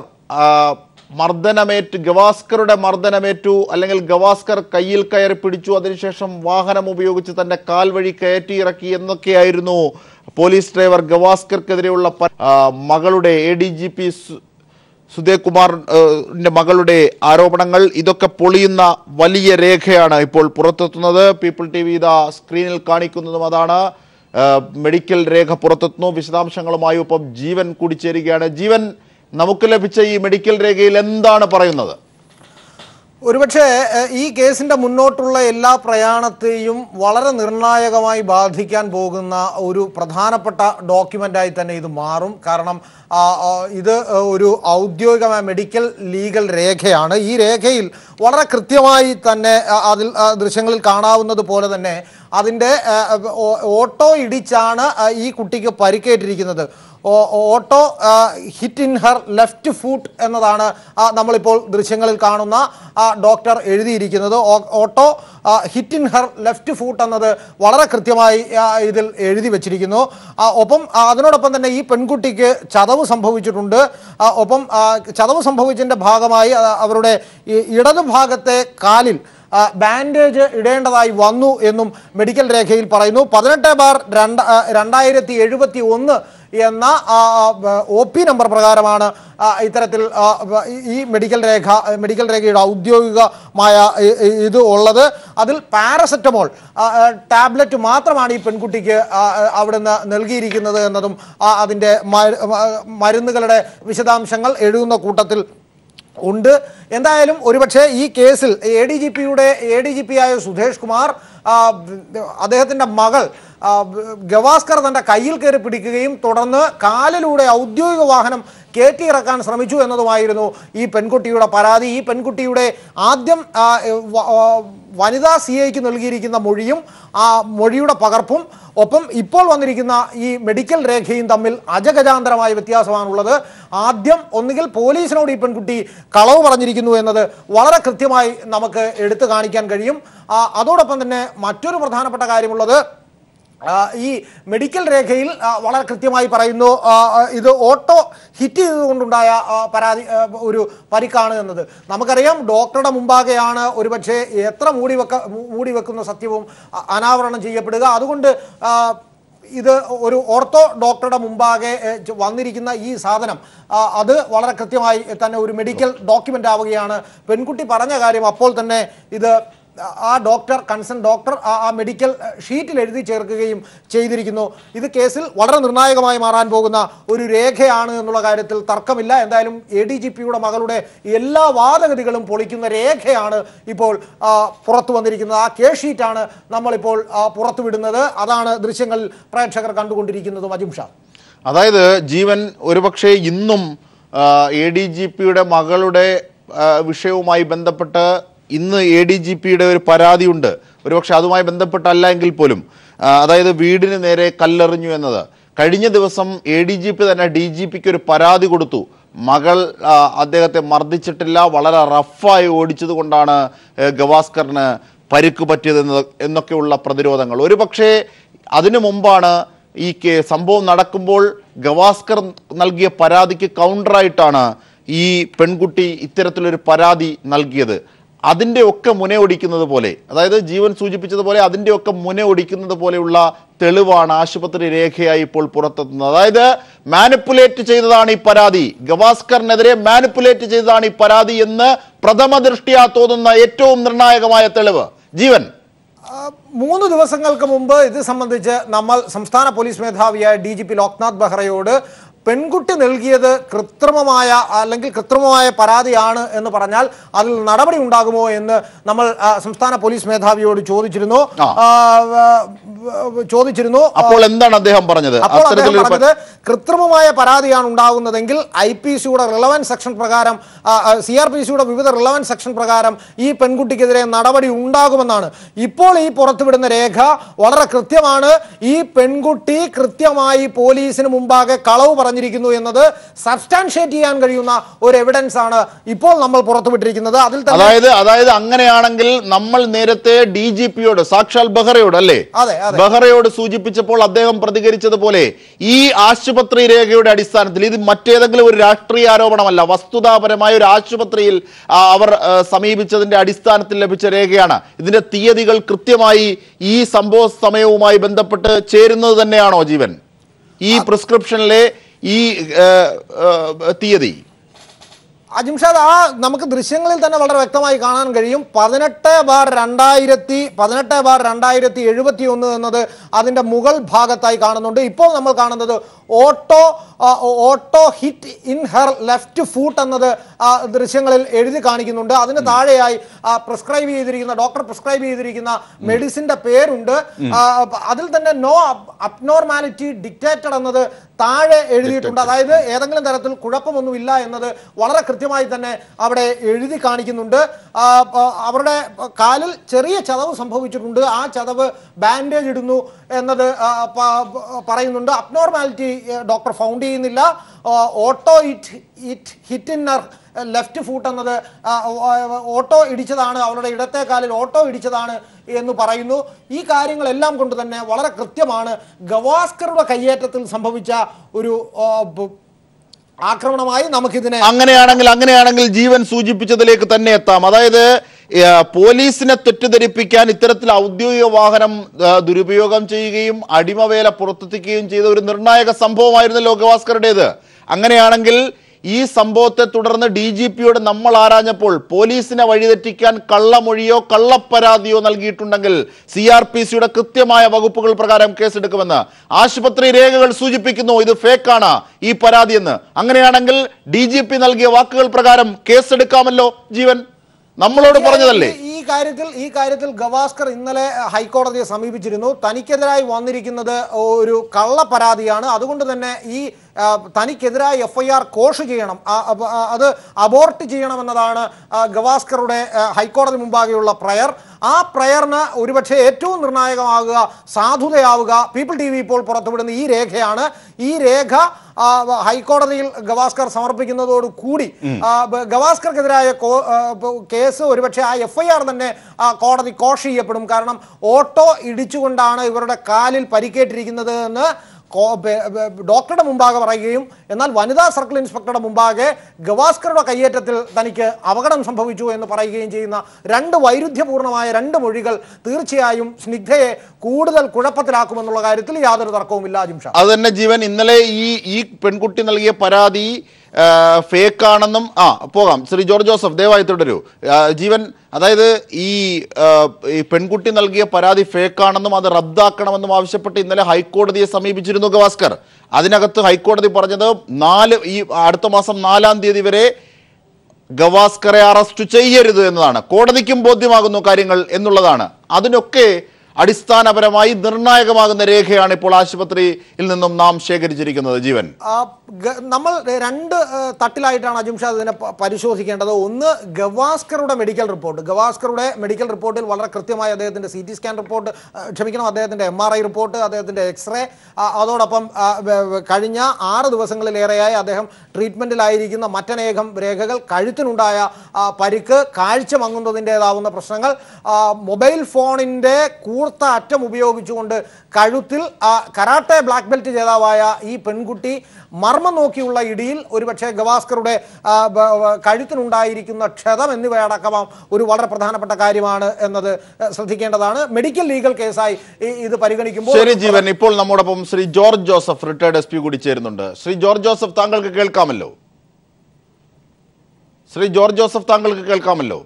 മർദ്ദനമേറ്റ് ഗവാസ്കറുടെ മർദ്ദനമേറ്റു, അല്ലെങ്കിൽ ഗവാസ്കർ കയ്യിൽ കയറി പിടിച്ചു, അതിനുശേഷം വാഹനം ഉപയോഗിച്ച് തന്റെ കാൽ വഴി കയറ്റിയിറക്കി എന്നൊക്കെയായിരുന്നു പോലീസ് ഡ്രൈവർ ഗവാസ്കർക്കെതിരെയുള്ള മകളുടെ A D G P Sudhesh കുമാറിന്റെ മകളുടെ ആരോപണങ്ങൾ. ഇതൊക്കെ പൊളിയുന്ന വലിയ രേഖയാണ് ഇപ്പോൾ പുറത്തെത്തുന്നത്. പീപ്പിൾ ടി വി ഇതാ സ്ക്രീനിൽ കാണിക്കുന്നതും അതാണ്. മെഡിക്കൽ രേഖ പുറത്തെത്തുന്നു. വിശദാംശങ്ങളുമായി ഒപ്പം ജീവൻ കൂടി ചേരുകയാണ്. ജീവൻ, നമുക്ക് ലഭിച്ച ഈ മെഡിക്കൽ രേഖയിൽ എന്താണ് പറയുന്നത്? ഒരുപക്ഷെ ഈ കേസിന്റെ മുന്നോട്ടുള്ള എല്ലാ പ്രയാണത്തെയും വളരെ നിർണായകമായി ബാധിക്കാൻ പോകുന്ന ഒരു പ്രധാനപ്പെട്ട ഡോക്യുമെന്റായി തന്നെ ഇത് മാറും. കാരണം ഇത് ഒരു ഔദ്യോഗികമായ മെഡിക്കൽ ലീഗൽ രേഖയാണ്. ഈ രേഖയിൽ വളരെ കൃത്യമായി തന്നെ അതിൽ ദൃശ്യങ്ങളിൽ കാണാവുന്നത് പോലെ തന്നെ അതിൻ്റെ ഓട്ടോ ഇടിച്ചാണ് ഈ കുട്ടിക്ക് പരിക്കേറ്റിരിക്കുന്നത്. Auto hit in her left foot എന്നതാണ് നമ്മളിപ്പോൾ ദൃശ്യങ്ങളിൽ കാണുന്ന ഡോക്ടർ എഴുതിയിരിക്കുന്നത്. Auto hit in her left foot എന്നത് വളരെ കൃത്യമായി ഇതിൽ എഴുതി വച്ചിരിക്കുന്നു. ഒപ്പം അതിനോടൊപ്പം തന്നെ ഈ പെൺകുട്ടിക്ക് ചതവ് സംഭവിച്ചിട്ടുണ്ട്. ഒപ്പം ചതവ് സംഭവിച്ചതിൻ്റെ ഭാഗമായി അവരുടെ ഇടതു ഭാഗത്തെ കാലിൽ ബാൻഡേജ് ഇടേണ്ടതായി വന്നു എന്നും മെഡിക്കൽ രേഖയിൽ പറയുന്നു. പതിനെട്ട് ബാർ രണ്ട് രണ്ടായിരത്തി എഴുപത്തി ഒന്ന് എന്ന ഒ പി നമ്പർ പ്രകാരമാണ് ഇത്തരത്തിൽ ഈ മെഡിക്കൽ രേഖ മെഡിക്കൽ രേഖയുടെ ഔദ്യോഗികമായ ഇത് ഉള്ളത്. അതിൽ പാരസെറ്റമോൾ ടാബ്ലറ്റ് മാത്രമാണ് ഈ പെൺകുട്ടിക്ക് അവിടുന്ന് നൽകിയിരിക്കുന്നത് എന്നതും അതിൻ്റെ മരുന്നുകളുടെ വിശദാംശങ്ങൾ എഴുതുന്ന കൂട്ടത്തിൽ ഉണ്ട്. എന്തായാലും ഒരുപക്ഷെ ഈ കേസിൽ എ ഡി ജി പിയുടെ എ ഡി ജി പി ആയ സുധേഷ് കുമാർ അദ്ദേഹത്തിൻ്റെ മകൾ ഗവാസ്കർ തൻ്റെ കയ്യിൽ കയറി പിടിക്കുകയും തുടർന്ന് കാലിലൂടെ ഔദ്യോഗിക വാഹനം കയറ്റിയിറക്കാൻ ശ്രമിച്ചു എന്നതുമായിരുന്നു ഈ പെൺകുട്ടിയുടെ പരാതി. ഈ പെൺകുട്ടിയുടെ ആദ്യം വനിതാ സി ഐക്ക് നൽകിയിരിക്കുന്ന മൊഴിയും ആ മൊഴിയുടെ പകർപ്പും ഒപ്പം ഇപ്പോൾ വന്നിരിക്കുന്ന ഈ മെഡിക്കൽ രേഖയും തമ്മിൽ അജഗജാന്തരമായ വ്യത്യാസമാണുള്ളത്. ആദ്യം ഒന്നുകിൽ പോലീസിനോട് ഈ പെൺകുട്ടി കളവ് പറഞ്ഞിരിക്കുന്നു എന്നത് വളരെ കൃത്യമായി നമുക്ക് എടുത്തു കാണിക്കാൻ കഴിയും. അതോടൊപ്പം തന്നെ മറ്റൊരു പ്രധാനപ്പെട്ട കാര്യമുള്ളത്, ഈ മെഡിക്കൽ രേഖയിൽ വളരെ കൃത്യമായി പറയുന്നു ഇത് ഓട്ടോ ഹിറ്റ് ചെയ്തുകൊണ്ടുണ്ടായ പരാതി ഒരു പരിക്കാണ് എന്നത്. നമുക്കറിയാം ഡോക്ടറുടെ മുമ്പാകെയാണ് ഒരുപക്ഷെ എത്ര മൂടി വെക്ക മൂടി വെക്കുന്ന സത്യവും അനാവരണം ചെയ്യപ്പെടുക. അതുകൊണ്ട് ഇത് ഒരു ഓർത്തോ ഡോക്ടറുടെ മുമ്പാകെ വന്നിരിക്കുന്ന ഈ സാധനം അത് വളരെ കൃത്യമായി തന്നെ ഒരു മെഡിക്കൽ ഡോക്യുമെൻ്റ് ആവുകയാണ്. പെൺകുട്ടി പറഞ്ഞ കാര്യം അപ്പോൾ തന്നെ ഇത് ആ ഡോക്ടർ കൺസേൺ ഡോക്ടർ ആ മെഡിക്കൽ ഷീറ്റിൽ എഴുതി ചേർക്കുകയും ചെയ്തിരിക്കുന്നു. ഇത് കേസിൽ വളരെ നിർണായകമായി മാറാൻ പോകുന്ന ഒരു രേഖയാണ് എന്നുള്ള കാര്യത്തിൽ തർക്കമില്ല. എന്തായാലും എ ഡി ജി പിയുടെ മകളുടെ എല്ലാ വാദഗതികളും പൊളിക്കുന്ന രേഖയാണ് ഇപ്പോൾ പുറത്തു വന്നിരിക്കുന്നത്. ആ കേസ് ഷീറ്റാണ് നമ്മളിപ്പോൾ പുറത്തുവിടുന്നത്. അതാണ് ദൃശ്യങ്ങളിൽ പ്രേക്ഷകർ കണ്ടുകൊണ്ടിരിക്കുന്നതും. അജിം ഷാ, അതായത് ജീവൻ ഒരുപക്ഷെ ഇന്നും എ ഡി ജി പിയുടെ മകളുടെ വിഷയവുമായി ബന്ധപ്പെട്ട് ഇന്ന് എ ഡി ജി പിയുടെ ഒരു പരാതിയുണ്ട്. ഒരുപക്ഷെ അതുമായി ബന്ധപ്പെട്ടല്ല എങ്കിൽ പോലും അതായത് വീടിന് നേരെ കല്ലെറിഞ്ഞു എന്നത് കഴിഞ്ഞ ദിവസം എ ഡി ജി പി തന്നെ ഡി ജി പിക്ക് ഒരു പരാതി കൊടുത്തു. മകൾ അദ്ദേഹത്തെ മർദ്ദിച്ചിട്ടില്ല, വളരെ റഫായി ഓടിച്ചത് കൊണ്ടാണ് ഗവാസ്കറിന് പരിക്ക് പറ്റിയത് എന്നൊക്കെയുള്ള പ്രതിരോധങ്ങൾ. ഒരുപക്ഷെ അതിനു മുമ്പാണ് ഈ സംഭവം നടക്കുമ്പോൾ ഗവാസ്കർ നൽകിയ പരാതിക്ക് കൗണ്ടറായിട്ടാണ് ഈ പെൺകുട്ടി ഇത്തരത്തിലൊരു പരാതി നൽകിയത്. അതിൻ്റെ ഒക്കെ മുന ഒടിക്കുന്നത് പോലെ, അതായത് ജീവൻ സൂചിപ്പിച്ചതുപോലെ അതിൻ്റെ ഒക്കെ മുന ഒടിക്കുന്നത് പോലെയുള്ള തെളിവാണ് ആശുപത്രി രേഖയായി ഇപ്പോൾ പുറത്തെത്തുന്നത്. അതായത് മാനിപ്പുലേറ്റ് ചെയ്തതാണ് ഈ പരാതി, ഗവാസ്കറിനെതിരെ മാനിപ്പുലേറ്റ് ചെയ്തതാണ് ഈ പരാതി എന്ന് പ്രഥമ ദൃഷ്ട്യാ തോന്നുന്ന ഏറ്റവും നിർണായകമായ തെളിവ്. ജീവൻ, മൂന്ന് ദിവസങ്ങൾക്ക് മുമ്പ് ഇത് സംബന്ധിച്ച് നമ്മൾ സംസ്ഥാന പോലീസ് മേധാവിയായ ഡി ജി പി ലോക്നാഥ് ബെഹ്റയോട് പെൺകുട്ടി നൽകിയത് കൃത്രിമമായ അല്ലെങ്കിൽ കൃത്രിമമായ പരാതിയാണ് എന്ന് പറഞ്ഞാൽ അതിൽ നടപടി ഉണ്ടാകുമോ എന്ന് നമ്മൾ സംസ്ഥാന പോലീസ് മേധാവിയോട് ചോദിച്ചിരുന്നു ചോദിച്ചിരുന്നു അപ്പോൾ എന്താണ് അദ്ദേഹം പറഞ്ഞത്? അപ്പോൾ അദ്ദേഹം പറഞ്ഞത് കൃത്രിമമായ പരാതിയാണ് ഉണ്ടാകുന്നതെങ്കിൽ ഐ പി സിയുടെ റിലവൻസ് സെക്ഷൻ പ്രകാരം സി ആർ പി സിയുടെ വിവിധ റിലവൻസ് സെക്ഷൻ പ്രകാരം ഈ പെൺകുട്ടിക്കെതിരെ നടപടി ഉണ്ടാകുമെന്നാണ്. ഇപ്പോൾ ഈ പുറത്തുവിടുന്ന രേഖ വളരെ കൃത്യമാണ്. ഈ പെൺകുട്ടി കൃത്യമായി പോലീസിന് മുമ്പാകെ കളവ് പറഞ്ഞിരിക്കുന്നു എന്നത് സബ്സ്റ്റാൻഷിയേറ്റ് ചെയ്യാൻ കഴിയുന്ന ഒരു എവിഡൻസ് ആണ് ഇപ്പോൾ നമ്മൾ പുറത്തുവിട്ടിരിക്കുന്നത്. അതിൽ അതായത് അതായത് അങ്ങനെയാണെങ്കിൽ നമ്മൾ നേരത്തെ ഡി ജി പിയോട് സാക്ഷാൽ ബെഹ്റയോട് അല്ലേ ബെഹ്റയോട് സൂചിപ്പിച്ചപ്പോൾ അദ്ദേഹം പ്രതികരിച്ചതുപോലെ ഈ ആശുപത്രി രേഖയുടെ അടിസ്ഥാനത്തിൽ ഇത് മറ്റേതെങ്കിലും ഒരു രാഷ്ട്രീയ ആരോപണമല്ല, വസ്തുതാപരമായ ഒരു ആശുപത്രിയിൽ അവർ സമീപിച്ചതിന്റെ അടിസ്ഥാനത്തിൽ ലഭിച്ച രേഖയാണ്. ഇതിന്റെ തീയതികൾ കൃത്യമായി ഈ സംഭവ സമയവുമായി ബന്ധപ്പെട്ട് ചേരുന്നത് തന്നെയാണോ ജീവൻ, ഈ പ്രിസ്ക്രിപ്ഷനിലെ ഈ തീയതി? അജിംഷാദ്, ആ നമുക്ക് ദൃശ്യങ്ങളിൽ തന്നെ വളരെ വ്യക്തമായി കാണാൻ കഴിയും. പതിനെട്ട് ബാർ രണ്ടായിരത്തി പതിനെട്ട് ബാർ രണ്ടായിരത്തി എഴുപത്തി ഒന്ന് എന്നത് അതിൻ്റെ മുകൾ ഭാഗത്തായി കാണുന്നുണ്ട്. ഇപ്പോൾ നമ്മൾ കാണുന്നത് auto auto hit in her left foot എന്നത് ദൃശ്യങ്ങളിൽ എഴുതി കാണിക്കുന്നുണ്ട്. അതിന് താഴെയായി പ്രിസ്ക്രൈബ് ചെയ്തിരിക്കുന്ന ഡോക്ടർ പ്രിസ്ക്രൈബ് ചെയ്തിരിക്കുന്ന മെഡിസിന്റെ പേരുണ്ട്. അതിൽ തന്നെ നോ അബ്നോർമാലിറ്റി ഡിക്റ്റേറ്റഡ് എന്നത് താഴെ എഴുതിയിട്ടുണ്ട്. അതായത് ഏതെങ്കിലും തരത്തിൽ കുഴപ്പമൊന്നുമില്ല എന്നത് വളരെ കൃത്യമായി തന്നെ അവിടെ എഴുതി കാണിക്കുന്നുണ്ട്. അവരുടെ കാലിൽ ചെറിയ ചതവ് സംഭവിച്ചിട്ടുണ്ട്, ആ ചതവ് ബാൻഡേജ് ഇടുന്നു എന്നത് പറയുന്നുണ്ട്. അബ്നോർമാലിറ്റി ഡോക്ടർ ഫൗണ്ട് ചെയ്യുന്നില്ല. Auto it it hit in left foot എന്നത് ഓട്ടോ ഇടിച്ചതാണ്, അവരുടെ ഇടത്തെ കാലിൽ ഓട്ടോ ഇടിച്ചതാണ് എന്ന് പറയുന്നു. ഈ കാര്യങ്ങളെല്ലാം കൊണ്ട് തന്നെ വളരെ കൃത്യമാണ് ഗവാസ്കറുടെ കയ്യേറ്റത്തിൽ സംഭവിച്ച ഒരു ആക്രമണമായി നമുക്കിതിനെ. അങ്ങനെയാണെങ്കിൽ അങ്ങനെയാണെങ്കിൽ ജീവൻ സൂചിപ്പിച്ചതിലേക്ക് തന്നെ എത്താം. അതായത് പോലീസിനെ തെറ്റിദ്ധരിപ്പിക്കാൻ ഇത്തരത്തിൽ ഔദ്യോഗിക വാഹനം ദുരുപയോഗം ചെയ്യുകയും അടിമവേല പുറത്തെത്തിക്കുകയും ചെയ്ത ഒരു നിർണായക സംഭവമായിരുന്നല്ലോ ഗവാസ്കറുടേത്. അങ്ങനെയാണെങ്കിൽ ഈ സംഭവത്തെ തുടർന്ന് ഡി ജി പിയോട് നമ്മൾ ആരാഞ്ഞപ്പോൾ പോലീസിനെ വഴിതെറ്റിക്കാൻ കള്ളമൊഴിയോ കള്ളപ്പരാതിയോ നൽകിയിട്ടുണ്ടെങ്കിൽ സി ആർ പി സിയുടെ കൃത്യമായ വകുപ്പുകൾ പ്രകാരം കേസെടുക്കുമെന്ന് ആശുപത്രി രേഖകൾ സൂചിപ്പിക്കുന്നു. ഇത് ഫേക്കാണ് ഈ പരാതിയെന്ന്. അങ്ങനെയാണെങ്കിൽ ഡി ജി പി നൽകിയ വാക്കുകൾ പ്രകാരം കേസെടുക്കാമല്ലോ ജീവൻ, നമ്മളോട് പറഞ്ഞതല്ലേ. ഈ കാര്യത്തിൽ ഈ കാര്യത്തിൽ ഗവാസ്കർ ഇന്നലെ ഹൈക്കോടതിയെ സമീപിച്ചിരുന്നു. തനിക്കെതിരായി വന്നിരിക്കുന്നത് ഒരു കള്ള പരാതിയാണ്, അതുകൊണ്ട് തന്നെ ഈ തനിക്കെതിരായി എഫ് ഐ ആർ കോഷ് ചെയ്യണം, അത് അബോർട്ട് ചെയ്യണമെന്നതാണ് ഗവാസ്കറുടെ ഹൈക്കോടതി മുമ്പാകെയുള്ള പ്രയർ. ആ പ്രയറിന് ഒരുപക്ഷെ ഏറ്റവും നിർണായകമാകുക, സാധുതയാവുക പീപ്പിൾ ടി വി ഇപ്പോൾ പുറത്തുവിടുന്ന ഈ രേഖയാണ്. ഈ രേഖ ഹൈക്കോടതിയിൽ ഗവാസ്കർ സമർപ്പിക്കുന്നതോട് കൂടി ഗവാസ്കർക്കെതിരായ കേസ് ഒരുപക്ഷെ ആ എഫ് ഐ ആർ തന്നെ കോടതി കോഷ് ചെയ്യപ്പെടും. കാരണം ഓട്ടോ ഇടിച്ചുകൊണ്ടാണ് ഇവരുടെ കാലിൽ പരിക്കേറ്റിരിക്കുന്നത് എന്ന് ഡോക്ടറുടെ മുമ്പാകെ പറയുകയും എന്നാൽ വനിതാ സർക്കിൾ ഇൻസ്പെക്ടറുടെ മുമ്പാകെ ഗവാസ്കറുടെ കയ്യേറ്റത്തിൽ തനിക്ക് അപകടം സംഭവിച്ചു എന്ന് പറയുകയും ചെയ്യുന്ന രണ്ട് വൈരുദ്ധ്യപൂർണമായ രണ്ട് മൊഴികൾ തീർച്ചയായും സ്നിഗ്ധയെ കൂടുതൽ കുഴപ്പത്തിലാക്കുമെന്നുള്ള കാര്യത്തിൽ യാതൊരു തർക്കവുമില്ല. ജിംഷ, അത് തന്നെ ജീവൻ. ഇന്നലെ ഈ ഈ പെൺകുട്ടി നൽകിയ പരാതി ഫേക്ക് ആണെന്നും ആ പോകാം. ശ്രീ ജോർജ് ജോസഫ് ദയവായി തുടരൂ. ജീവൻ, അതായത് ഈ പെൺകുട്ടി നൽകിയ പരാതി ഫേക്ക് ആണെന്നും അത് റദ്ദാക്കണമെന്നും ആവശ്യപ്പെട്ട് ഇന്നലെ ഹൈക്കോടതിയെ സമീപിച്ചിരുന്നു ഗവാസ്കർ. അതിനകത്ത് ഹൈക്കോടതി പറഞ്ഞത് നാല് ഈ അടുത്ത മാസം നാലാം തീയതി വരെ ഗവാസ്കറെ അറസ്റ്റ് ചെയ്യരുത് എന്നതാണ്. കോടതിക്കും ബോധ്യമാകുന്നു കാര്യങ്ങൾ എന്നുള്ളതാണ്. അതിനൊക്കെ അടിസ്ഥാനപരമായി നിർണായകമാകുന്ന രേഖയാണ് ഇപ്പോൾ ആശുപത്രിയിൽ നിന്നും നാം ശേഖരിച്ചിരിക്കുന്നത്. ജീവൻ, നമ്മൾ രണ്ട് തട്ടിലായിട്ടാണ് അജിംഷാദ് ഇതിനെ പരിശോധിക്കേണ്ടത്. ഒന്ന്, ഗവാസ്കറുടെ മെഡിക്കൽ റിപ്പോർട്ട്. ഗവാസ്കറുടെ മെഡിക്കൽ റിപ്പോർട്ടിൽ വളരെ കൃത്യമായി അദ്ദേഹത്തിൻ്റെ സി ടി സ്കാൻ റിപ്പോർട്ട്, ക്ഷമിക്കണം, അദ്ദേഹത്തിൻ്റെ എം ആർ ഐ റിപ്പോർട്ട്, അദ്ദേഹത്തിൻ്റെ എക്സ്റേ, അതോടൊപ്പം കഴിഞ്ഞ ആറ് ദിവസങ്ങളിലേറെയായി അദ്ദേഹം ട്രീറ്റ്മെൻറ്റിലായിരിക്കുന്ന മറ്റനേകം രേഖകൾ, കഴുത്തിനുണ്ടായ പരിക്ക്, കാഴ്ച മങ്ങുന്നതിൻ്റേതാവുന്ന പ്രശ്നങ്ങൾ, മൊബൈൽ ഫോണിൻ്റെ കൂർത്ത അറ്റം ഉപയോഗിച്ചുകൊണ്ട് കഴുത്തിൽ കരാട്ടെ ബ്ലാക്ക് ബെൽറ്റ് ജേതാവായ ഈ പെൺകുട്ടി മർമ്മം നോക്കിയുള്ള ഇടിയിൽ ഒരുപക്ഷെ ഗവാസ്കറുടെ കഴുത്തിനുണ്ടായിരിക്കുന്ന ക്ഷതം എന്നിവയടക്കം ഒരു വളരെ പ്രധാനപ്പെട്ട കാര്യമാണ് എന്നത് ശ്രദ്ധിക്കേണ്ടതാണ്. മെഡിക്കൽ ലീഗൽ കേസായി ഇത് പരിഗണിക്കുമ്പോൾ. ശരി ജീവൻ, ഇപ്പോൾ നമ്മോടൊപ്പം Shri George Joseph retired S P കൂടി ചേരുന്നുണ്ട്. ശ്രീ ജോർജ് ജോസഫ്, താങ്കൾക്ക് കേൾക്കാമല്ലോ? ശ്രീ ജോർജ് ജോസഫ്, താങ്കൾക്ക് കേൾക്കാമല്ലോ?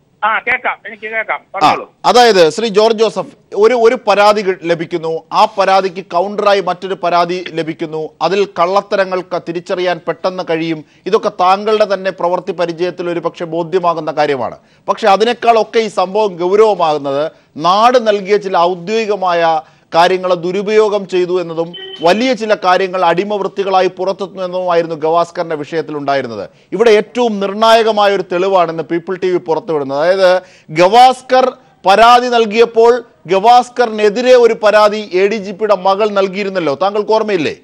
അതായത് ശ്രീ ജോർജ് ജോസഫ്, ഒരു ഒരു പരാതി ലഭിക്കുന്നു, ആ പരാതിക്ക് കൗണ്ടറായി മറ്റൊരു പരാതി ലഭിക്കുന്നു, അതിൽ കള്ളത്തരങ്ങൾ തിരിച്ചറിയാൻ പെട്ടെന്ന് കഴിയും. ഇതൊക്കെ താങ്കളുടെ തന്നെ പ്രവൃത്തി പരിചയത്തിൽ ഒരു പക്ഷെ ബോധ്യമാകുന്ന കാര്യമാണ്. പക്ഷെ അതിനേക്കാളൊക്കെ ഈ സംഭവം ഗൗരവമാകുന്നത് നാട് നൽകിയ ചില ഔദ്യോഗികമായ കാര്യങ്ങളെ ദുരുപയോഗം ചെയ്തു എന്നതും വലിയ ചില കാര്യങ്ങൾ അടിമവൃത്തികളായി പുറത്തെത്തുന്നു എന്നതുമായിരുന്നു ഗവാസ്കറിന്റെ വിഷയത്തിൽ ഉണ്ടായിരുന്നത്. ഇവിടെ ഏറ്റവും നിർണായകമായ ഒരു തെളിവാണെന്ന് പീപ്പിൾ ടി വി പുറത്തുവിടുന്നത്. അതായത് ഗവാസ്കർ പരാതി നൽകിയപ്പോൾ ഗവാസ്കറിനെതിരെ ഒരു പരാതി എ ഡി ജി പിയുടെ മകൾ നൽകിയിരുന്നല്ലോ, താങ്കൾക്ക് ഓർമ്മയില്ലേ?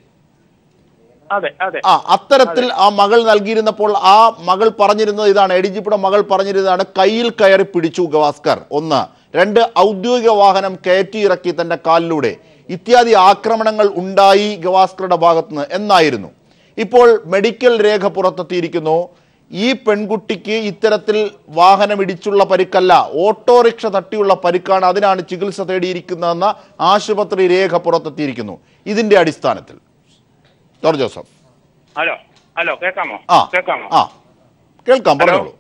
ആ അത്തരത്തിൽ ആ മകൾ നൽകിയിരുന്നപ്പോൾ ആ മകൾ പറഞ്ഞിരുന്നത് ഇതാണ്, എ ഡി ജി പിയുടെ മകൾ പറഞ്ഞിരുന്നതാണ്, കയ്യിൽ കയറി പിടിച്ചു ഗവാസ്കർ, ഒന്ന്. രണ്ട്, ഔദ്യോഗിക വാഹനം കയറ്റിയിറക്കി തന്റെ കാലിലൂടെ, ഇത്യാദി ആക്രമണങ്ങൾ ഉണ്ടായി ഗവാസ്കറുടെ ഭാഗത്തുനിന്ന് എന്നായിരുന്നു. ഇപ്പോൾ മെഡിക്കൽ രേഖ പുറത്തെത്തിയിരിക്കുന്നു. ഈ പെൺകുട്ടിക്ക് ഇത്തരത്തിൽ വാഹനം ഇടിച്ചുള്ള പരിക്കല്ല, ഓട്ടോറിക്ഷ തട്ടിയുള്ള പരിക്കാണ്, അതിനാണ് ചികിത്സ തേടിയിരിക്കുന്നതെന്ന ആശുപത്രി രേഖ പുറത്തെത്തിയിരിക്കുന്നു. ഇതിന്റെ അടിസ്ഥാനത്തിൽ ജോർജ് ജോസഫ്. ഹലോ ഹലോ കേൾക്കാമോ? ആ കേൾക്കാമോ? ആ കേൾക്കാം, പറഞ്ഞോളൂ.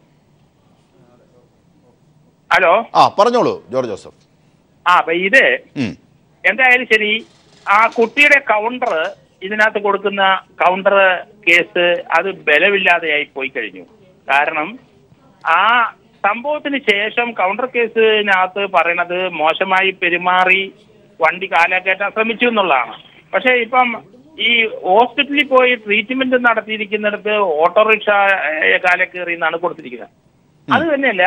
ഹലോ ആ പറഞ്ഞോളൂ ജോർജ് ജോസഫ്. ആ അപ്പൊ ഇത് എന്തായാലും ശരി, ആ കുട്ടിയുടെ കൗണ്ടർ, ഇതിനകത്ത് കൊടുക്കുന്ന കൗണ്ടർ കേസ് അത് ബലമില്ലാതെയായി പോയി കഴിഞ്ഞു. കാരണം ആ സംഭവത്തിന് ശേഷം കൗണ്ടർ കേസിനകത്ത് പറയണത് മോശമായി പെരുമാറി വണ്ടി കാലാക്കയറ്റാൻ ശ്രമിച്ചു എന്നുള്ളതാണ്. പക്ഷെ ഇപ്പം ഈ ഹോസ്പിറ്റലിൽ പോയി ട്രീറ്റ്മെന്റ് നടത്തിയിരിക്കുന്നിടത്ത് ഓട്ടോറിക്ഷ കാലക്കേറി എന്നാണ് കൊടുത്തിരിക്കുന്നത്. അത് തന്നെയല്ല,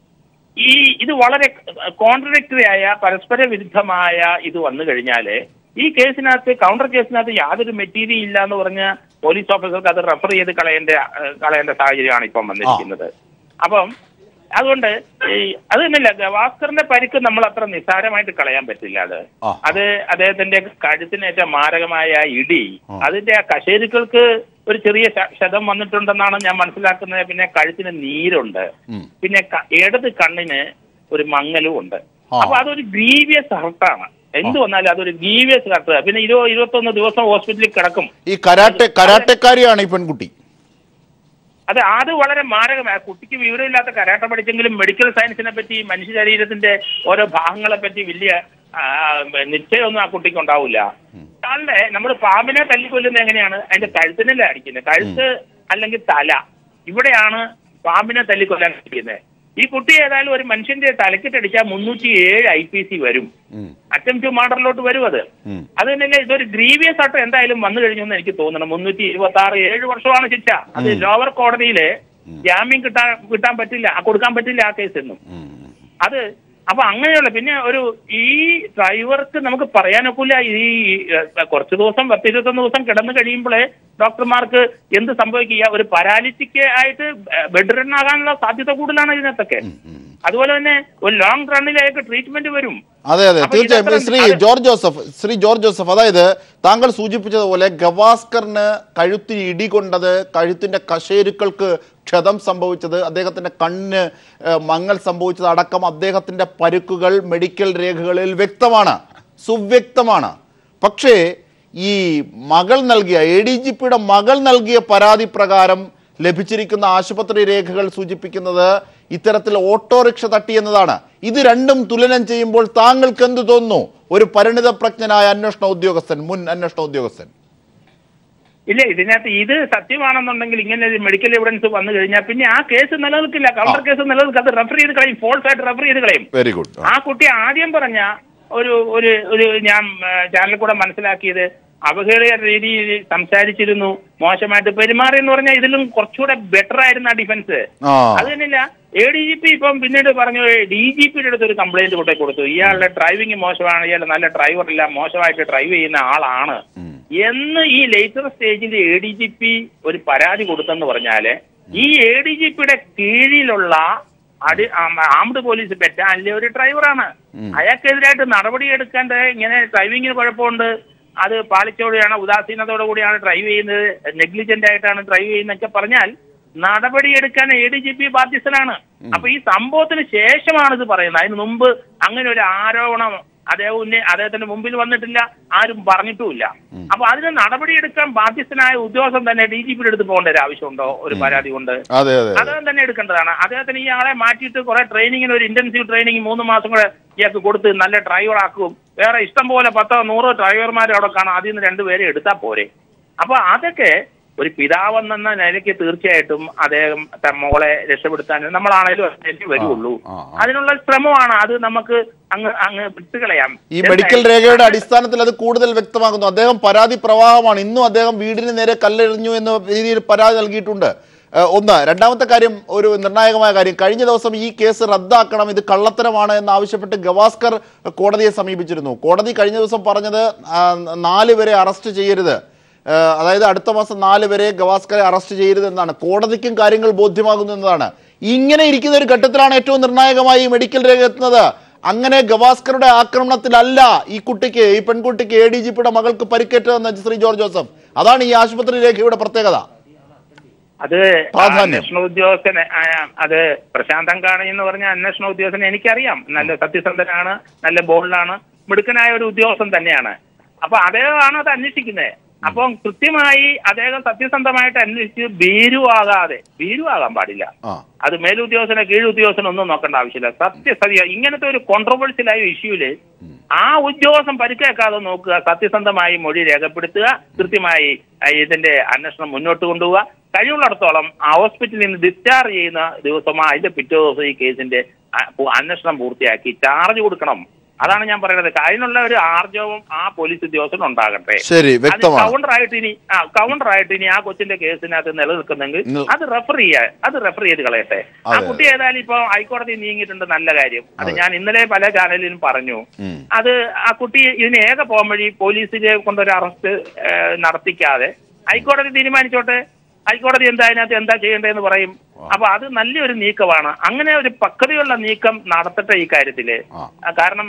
ഈ ഇത് വളരെ കോൺട്രഡിക്ടറി ആയ, പരസ്പര വിരുദ്ധമായ ഇത് വന്നു കഴിഞ്ഞാല് ഈ കേസിനകത്ത്, കൗണ്ടർ കേസിനകത്ത് യാതൊരു മെറ്റീരിയൽ ഇല്ല എന്ന് പറഞ്ഞ് പോലീസ് ഓഫീസർക്ക് അത് റെഫർ ചെയ്ത് കളയേണ്ട കളയേണ്ട സാഹചര്യമാണ് ഇപ്പം വന്നിരിക്കുന്നത്. അപ്പം അതുകൊണ്ട് അത് തന്നെയല്ല, ഗവാസ്കറിന്റെ പരിക്ക് നമ്മൾ അത്ര നിസ്സാരമായിട്ട് കളയാൻ പറ്റില്ല. അത് അത് അദ്ദേഹത്തിന്റെ കഴുത്തിനേറ്റ മാരകമായ ഇടി, അതിന്റെ ആ കശേരുക്കൾക്ക് ഒരു ചെറിയ ക്ഷതം വന്നിട്ടുണ്ടെന്നാണ് ഞാൻ മനസ്സിലാക്കുന്നത്. പിന്നെ കഴുത്തിന് നീരുണ്ട്, പിന്നെ ഇടത് കണ്ണിന് ഒരു മങ്ങലും ഉണ്ട്. അപ്പൊ അതൊരു ഗ്രീവിയസ് ഹർട്ടാണ്. എന്ത് വന്നാലും അതൊരു ഗ്രീവിയസ് ഹർട്ട്. പിന്നെ ഇരുപോ ഇരുപത്തൊന്ന് ദിവസം ഹോസ്പിറ്റലിൽ കിടക്കും. ഈ കരാട്ടെ കരാട്ടക്കാരിയാണ് ഈ പെൺകുട്ടി. അതെ, അത് വളരെ മാരകമായ, കുട്ടിക്ക് വിവരമില്ലാത്ത കരാട്ട പഠിച്ചെങ്കിലും മെഡിക്കൽ സയൻസിനെ പറ്റി, മനുഷ്യ ശരീരത്തിന്റെ ഓരോ ഭാഗങ്ങളെ പറ്റി വലിയ നിശ്ചയമൊന്നും ആ കുട്ടിക്ക് ഉണ്ടാവില്ല. ആളുടെ നമ്മൾ പാമ്പിനെ തല്ലിക്കൊല്ലുന്നത് എങ്ങനെയാണ്? അതിന്റെ കഴുത്തിനല്ലേ അടിക്കുന്നത്, കഴുത്ത് അല്ലെങ്കിൽ തല, ഇവിടെയാണ് പാമ്പിനെ തല്ലിക്കൊല്ലാൻ അടിക്കുന്നത്. ഈ കുട്ടി ഏതായാലും ഒരു മനുഷ്യന്റെ തലക്കിട്ടടിച്ചാൽ മുന്നൂറ്റി ഏഴ് ഐ പി സി വരും, അറ്റംപ്റ്റ് ടു മർഡറിലോട്ട് വരും. അത് അത് തന്നെ ഇതൊരു ഗ്രീവിയസ് ആയിട്ട് എന്തായാലും വന്നു കഴിഞ്ഞു എന്ന് എനിക്ക് തോന്നണം. മുന്നൂറ്റി ഇരുപത്തി ആറ് ഏഴ് വർഷമാണ് ശിക്ഷ. അത് ലോവർ കോടതിയില് ജാമ്യം കിട്ടാൻ കിട്ടാൻ പറ്റില്ല, കൊടുക്കാൻ പറ്റില്ല ആ കേസൊന്നും. അത് അപ്പൊ അങ്ങനെയുള്ള, പിന്നെ ഒരു ഈ ഡ്രൈവർക്ക് നമുക്ക് പറയാനൊക്കില്ല. ഈ കുറച്ച് ദിവസം പത്ത് ഇരുപത്തൊന്ന് ദിവസം കിടന്നു കഴിയുമ്പോഴേ ഡോക്ടർമാർക്ക് എന്ത് സംഭവിക്കുക, ഒരു പാരാലിറ്റിക് ആയിട്ട് ബെഡ് റൺ ആകാനുള്ള സാധ്യത കൂടുതലാണ് ഇതിനകത്തൊക്കെ. അതുപോലെ തന്നെ ഒരു ലോങ് റണ്ണിലേക്ക് ട്രീറ്റ്മെന്റ് വരും. അതെ അതെ തീർച്ചയായും. Shri George Joseph Shri George Joseph അതായത് താങ്കൾ സൂചിപ്പിച്ചതുപോലെ ഗവാസ്കറിന് കഴുത്തിന് ഇടികൊണ്ടത്, കഴുത്തിന്റെ കശേരുക്കൾക്ക് ക്ഷതം സംഭവിച്ചത്, അദ്ദേഹത്തിന്റെ കണ്ണിന് മങ്ങൽ സംഭവിച്ചത് അടക്കം അദ്ദേഹത്തിന്റെ പരുക്കുകൾ മെഡിക്കൽ രേഖകളിൽ വ്യക്തമാണ്, സുവ്യക്തമാണ്. പക്ഷേ ഈ മകൾ നൽകിയ എ ഡി ജി പിയുടെ മകൾ നൽകിയ പരാതി പ്രകാരം ലഭിച്ചിരിക്കുന്ന ആശുപത്രി രേഖകൾ സൂചിപ്പിക്കുന്നത് ഇത്തരത്തിൽ ഓട്ടോറിക്ഷ തട്ടിയെന്നതാണ്. ഇത് രണ്ടും തുലനം ചെയ്യുമ്പോൾ താങ്കൾക്ക് എന്ത് തോന്നുന്നു, ഒരു പരിണിതപ്രജ്ഞനായ അന്വേഷണ ഉദ്യോഗസ്ഥൻ, മുൻ അന്വേഷണ ഉദ്യോഗസ്ഥൻ? ഇല്ല, ഇതിനകത്ത് ഇത് സത്യമാണെന്നുണ്ടെങ്കിൽ ഇങ്ങനെ ഒരു മെഡിക്കൽ എവിഡൻസ് വന്നു കഴിഞ്ഞാൽ പിന്നെ ആ കേസ് നിലനിൽക്കില്ല. കൗണ്ടർ കേസ് നിലനിൽക്കുക, അത് റെഫർ ചെയ്ത് കളയും, ഫോൾസ് ആയിട്ട് റെഫർ ചെയ്ത് കളയും. Very good. ആ കുട്ടി ആദ്യം പറഞ്ഞ ഒരു ഒരു ഒരു ഞാൻ ചാനലിൽ കൂടെ മനസ്സിലാക്കിയത് അവഹേളന രീതിയിൽ സംസാരിച്ചിരുന്നു, മോശമായിട്ട് പെരുമാറി എന്ന് പറഞ്ഞാൽ ഇതിലും കുറച്ചുകൂടെ ബെറ്റർ ആയിരുന്നു ആ ഡിഫൻസ്. അത് തന്നെയല്ല, എ ഡി ജി പി ഇപ്പം പിന്നീട് പറഞ്ഞു ഡി ജി പിയുടെ അടുത്ത് ഒരു കംപ്ലൈന്റ് കൊണ്ടേ കൊടുത്തു, ഇയാളുടെ ഡ്രൈവിംഗ് മോശമാണ്, ഇയാൾ നല്ല ഡ്രൈവർ ഇല്ല, മോശമായിട്ട് ഡ്രൈവ് ചെയ്യുന്ന ആളാണ് എന്ന് ഈ ലേറ്റർ സ്റ്റേജിൽ എ ഡി ജി പി ഒരു പരാതി കൊടുത്തെന്ന് പറഞ്ഞാല് ഈ എ ഡി ജി പിയുടെ കീഴിലുള്ള അടി ആംഡ് പോലീസ് ബറ്റാലിലെ ഒരു ഡ്രൈവറാണ്. അയാൾക്കെതിരായിട്ട് നടപടി എടുക്കേണ്ട, ഇങ്ങനെ ഡ്രൈവിങ്ങിന് കുഴപ്പമുണ്ട്, അത് പാളിച്ചോടെയാണ്, ഉദാസീനതയോടു കൂടിയാണ് ഡ്രൈവ് ചെയ്യുന്നത്, നെഗ്ലിജന്റ് ആയിട്ടാണ് ഡ്രൈവ് ചെയ്യുന്നതൊക്കെ പറഞ്ഞാൽ നടപടിയെടുക്കാൻ എ ഡി ജി പി ബാധ്യസ്ഥനാണ്. അപ്പൊ ഈ സംഭവത്തിന് ശേഷമാണ് ഇത് പറയുന്നത്. അതിന് മുമ്പ് അങ്ങനെ ഒരു ആരോപണം അദ്ദേഹം അദ്ദേഹത്തിന്റെ മുമ്പിൽ വന്നിട്ടില്ല, ആരും പറഞ്ഞിട്ടുമില്ല. അപ്പൊ അതിന് നടപടിയെടുക്കാൻ ബാധ്യസ്ഥനായ ഉദ്യോഗസ്ഥൻ തന്നെ ഡി ജി പിയുടെ അടുത്ത് പോകേണ്ട ഒരു ആവശ്യമുണ്ടോ? ഒരു പരാതി കൊണ്ട് അദ്ദേഹം തന്നെ എടുക്കേണ്ടതാണ്. അദ്ദേഹത്തിന് ഈ ആളെ മാറ്റിയിട്ട് കുറെ ട്രെയിനിങ്ങിന്, ഒരു ഇന്റൻസീവ് ട്രെയിനിങ് മൂന്ന് മാസം കൂടെ ഇയാൾക്ക് കൊടുത്ത് നല്ല ഡ്രൈവർ ആക്കും. വേറെ ഇഷ്ടം പോലെ പത്തോ നൂറോ ഡ്രൈവർമാരെ അവിടെ കാണാം, അതിൽ നിന്ന് രണ്ടുപേരെ എടുത്താൽ പോരെ. അപ്പൊ അതൊക്കെ ഒരു പിതാവെന്ന നിലയ്ക്ക് തീർച്ചയായിട്ടും അദ്ദേഹം മോളെ രക്ഷപ്പെടുത്താൻ നമ്മളാണേലും അതിലേക്ക് വരുള്ളൂ. അതിനുള്ള ശ്രമമാണ്. അത് നമുക്ക് അങ്ങ് അങ്ങ് വിട്ടുകളയാം. ഈ മെഡിക്കൽ രേഖയുടെ അടിസ്ഥാനത്തിൽ അത് കൂടുതൽ വ്യക്തമാകുന്നു. അദ്ദേഹം പരാതി പ്രവാഹമാണ്. ഇന്നും അദ്ദേഹം വീടിന് നേരെ കല്ലെറിഞ്ഞു എന്ന രീതിയിൽ പരാതി നൽകിയിട്ടുണ്ട്. ഒന്ന്. രണ്ടാമത്തെ കാര്യം, ഒരു നിർണായകമായ കാര്യം, കഴിഞ്ഞ ദിവസം ഈ കേസ് റദ്ദാക്കണം, ഇത് കള്ളത്തരമാണ് എന്നാവശ്യപ്പെട്ട് ഗവാസ്കർ കോടതിയെ സമീപിച്ചിരുന്നു. കോടതി കഴിഞ്ഞ ദിവസം പറഞ്ഞത് നാല് വരെ അറസ്റ്റ് ചെയ്യരുത്, അതായത് അടുത്ത മാസം നാല് വരെ ഗവാസ്കറെ അറസ്റ്റ് ചെയ്യരുതെന്നാണ്. കോടതിക്കും കാര്യങ്ങൾ ബോധ്യമാകുന്നു എന്നതാണ്. ഇങ്ങനെ ഇരിക്കുന്ന ഒരു ഘട്ടത്തിലാണ് ഏറ്റവും നിർണായകമായി മെഡിക്കൽ രേഖ എത്തുന്നത്. അങ്ങനെ ഗവാസ്കറുടെ ആക്രമണത്തിലല്ല ഈ കുട്ടിക്ക്, ഈ പെൺകുട്ടിക്ക്, എ ഡി ജി പിയുടെ മകൾക്ക് പരിക്കേറ്റതെന്ന് ശ്രീ ജോർജ് ജോസഫ്. അതാണ് ഈ ആശുപത്രി രേഖയുടെ പ്രത്യേകത. അത് അന്വേഷണ ഉദ്യോഗസ്ഥന്, അത് പ്രശാന്ത് അങ്കാണി എന്ന് പറഞ്ഞ അന്വേഷണ ഉദ്യോഗസ്ഥനെ എനിക്കറിയാം. നല്ല സത്യസന്ധനാണ്, നല്ല ബോൾഡാണ്, മിടുക്കനായ ഒരു ഉദ്യോഗസ്ഥൻ തന്നെയാണ്. അപ്പൊ അദ്ദേഹമാണ് അത് അന്വേഷിക്കുന്നത്. അപ്പം കൃത്യമായി അദ്ദേഹം സത്യസന്ധമായിട്ട് അന്വേഷിച്ച് ഭീരുവാകാതെ, ഭീരുവാകാൻ പാടില്ല. അത് മേലുദ്യോഗസ്ഥനെ കീഴുദ്യോഗസ്ഥനെ ഒന്നും നോക്കേണ്ട ആവശ്യമില്ല. സത്യസത്യ ഇങ്ങനത്തെ ഒരു കോൺട്രവേഴ്സ്യലായ ഇഷ്യൂല് ആ ഉദ്യോഗസ്ഥൻ പരിക്കേക്കാതെ നോക്കുക, സത്യസന്ധമായി മൊഴി രേഖപ്പെടുത്തുക, കൃത്യമായി ഇതിന്റെ അന്വേഷണം മുന്നോട്ട് കൊണ്ടുപോവുക. കഴിവുള്ളിടത്തോളം ആ ഹോസ്പിറ്റലിൽ നിന്ന് ഡിസ്ചാർജ് ചെയ്യുന്ന ദിവസം അതിന്റെ പിറ്റേ ദിവസം ഈ കേസിന്റെ അന്വേഷണം പൂർത്തിയാക്കി ചാർജ് കൊടുക്കണം. അതാണ് ഞാൻ പറയുന്നത്. അതിനുള്ള ഒരു ആർജവും ആ പോലീസ് ഉദ്യോഗസ്ഥന് ഉണ്ടാകട്ടെ. കൗണ്ടറായിട്ട് ഇനി ആ കൗണ്ടറായിട്ട് ഇനി ആ കൊച്ചിന്റെ കേസിനകത്ത് നിലനിൽക്കുന്നെങ്കിൽ അത് റെഫർ ചെയ്യാൻ അത് റെഫർ ചെയ്ത് കളയട്ടെ. ആ കുട്ടി ഏതായാലും ഇപ്പൊ ഹൈക്കോടതി നീങ്ങിയിട്ടുണ്ട്, നല്ല കാര്യം. അത് ഞാൻ ഇന്നലെ പല ചാനലിലും പറഞ്ഞു. അത് ആ കുട്ടി ഇതിന് ഏക പോകാൻ വഴി പോലീസിനെ കൊണ്ടൊരു അറസ്റ്റ് നടത്തിക്കാതെ ഹൈക്കോടതി തീരുമാനിച്ചോട്ടെ. ഹൈക്കോടതി എന്താ അതിനകത്ത് എന്താ ചെയ്യേണ്ടതെന്ന് പറയും. അപ്പൊ അത് നല്ലൊരു നീക്കമാണ്. അങ്ങനെ ഒരു പക്വതയുള്ള നീക്കം നടത്തട്ടെ ഈ കാര്യത്തില്. കാരണം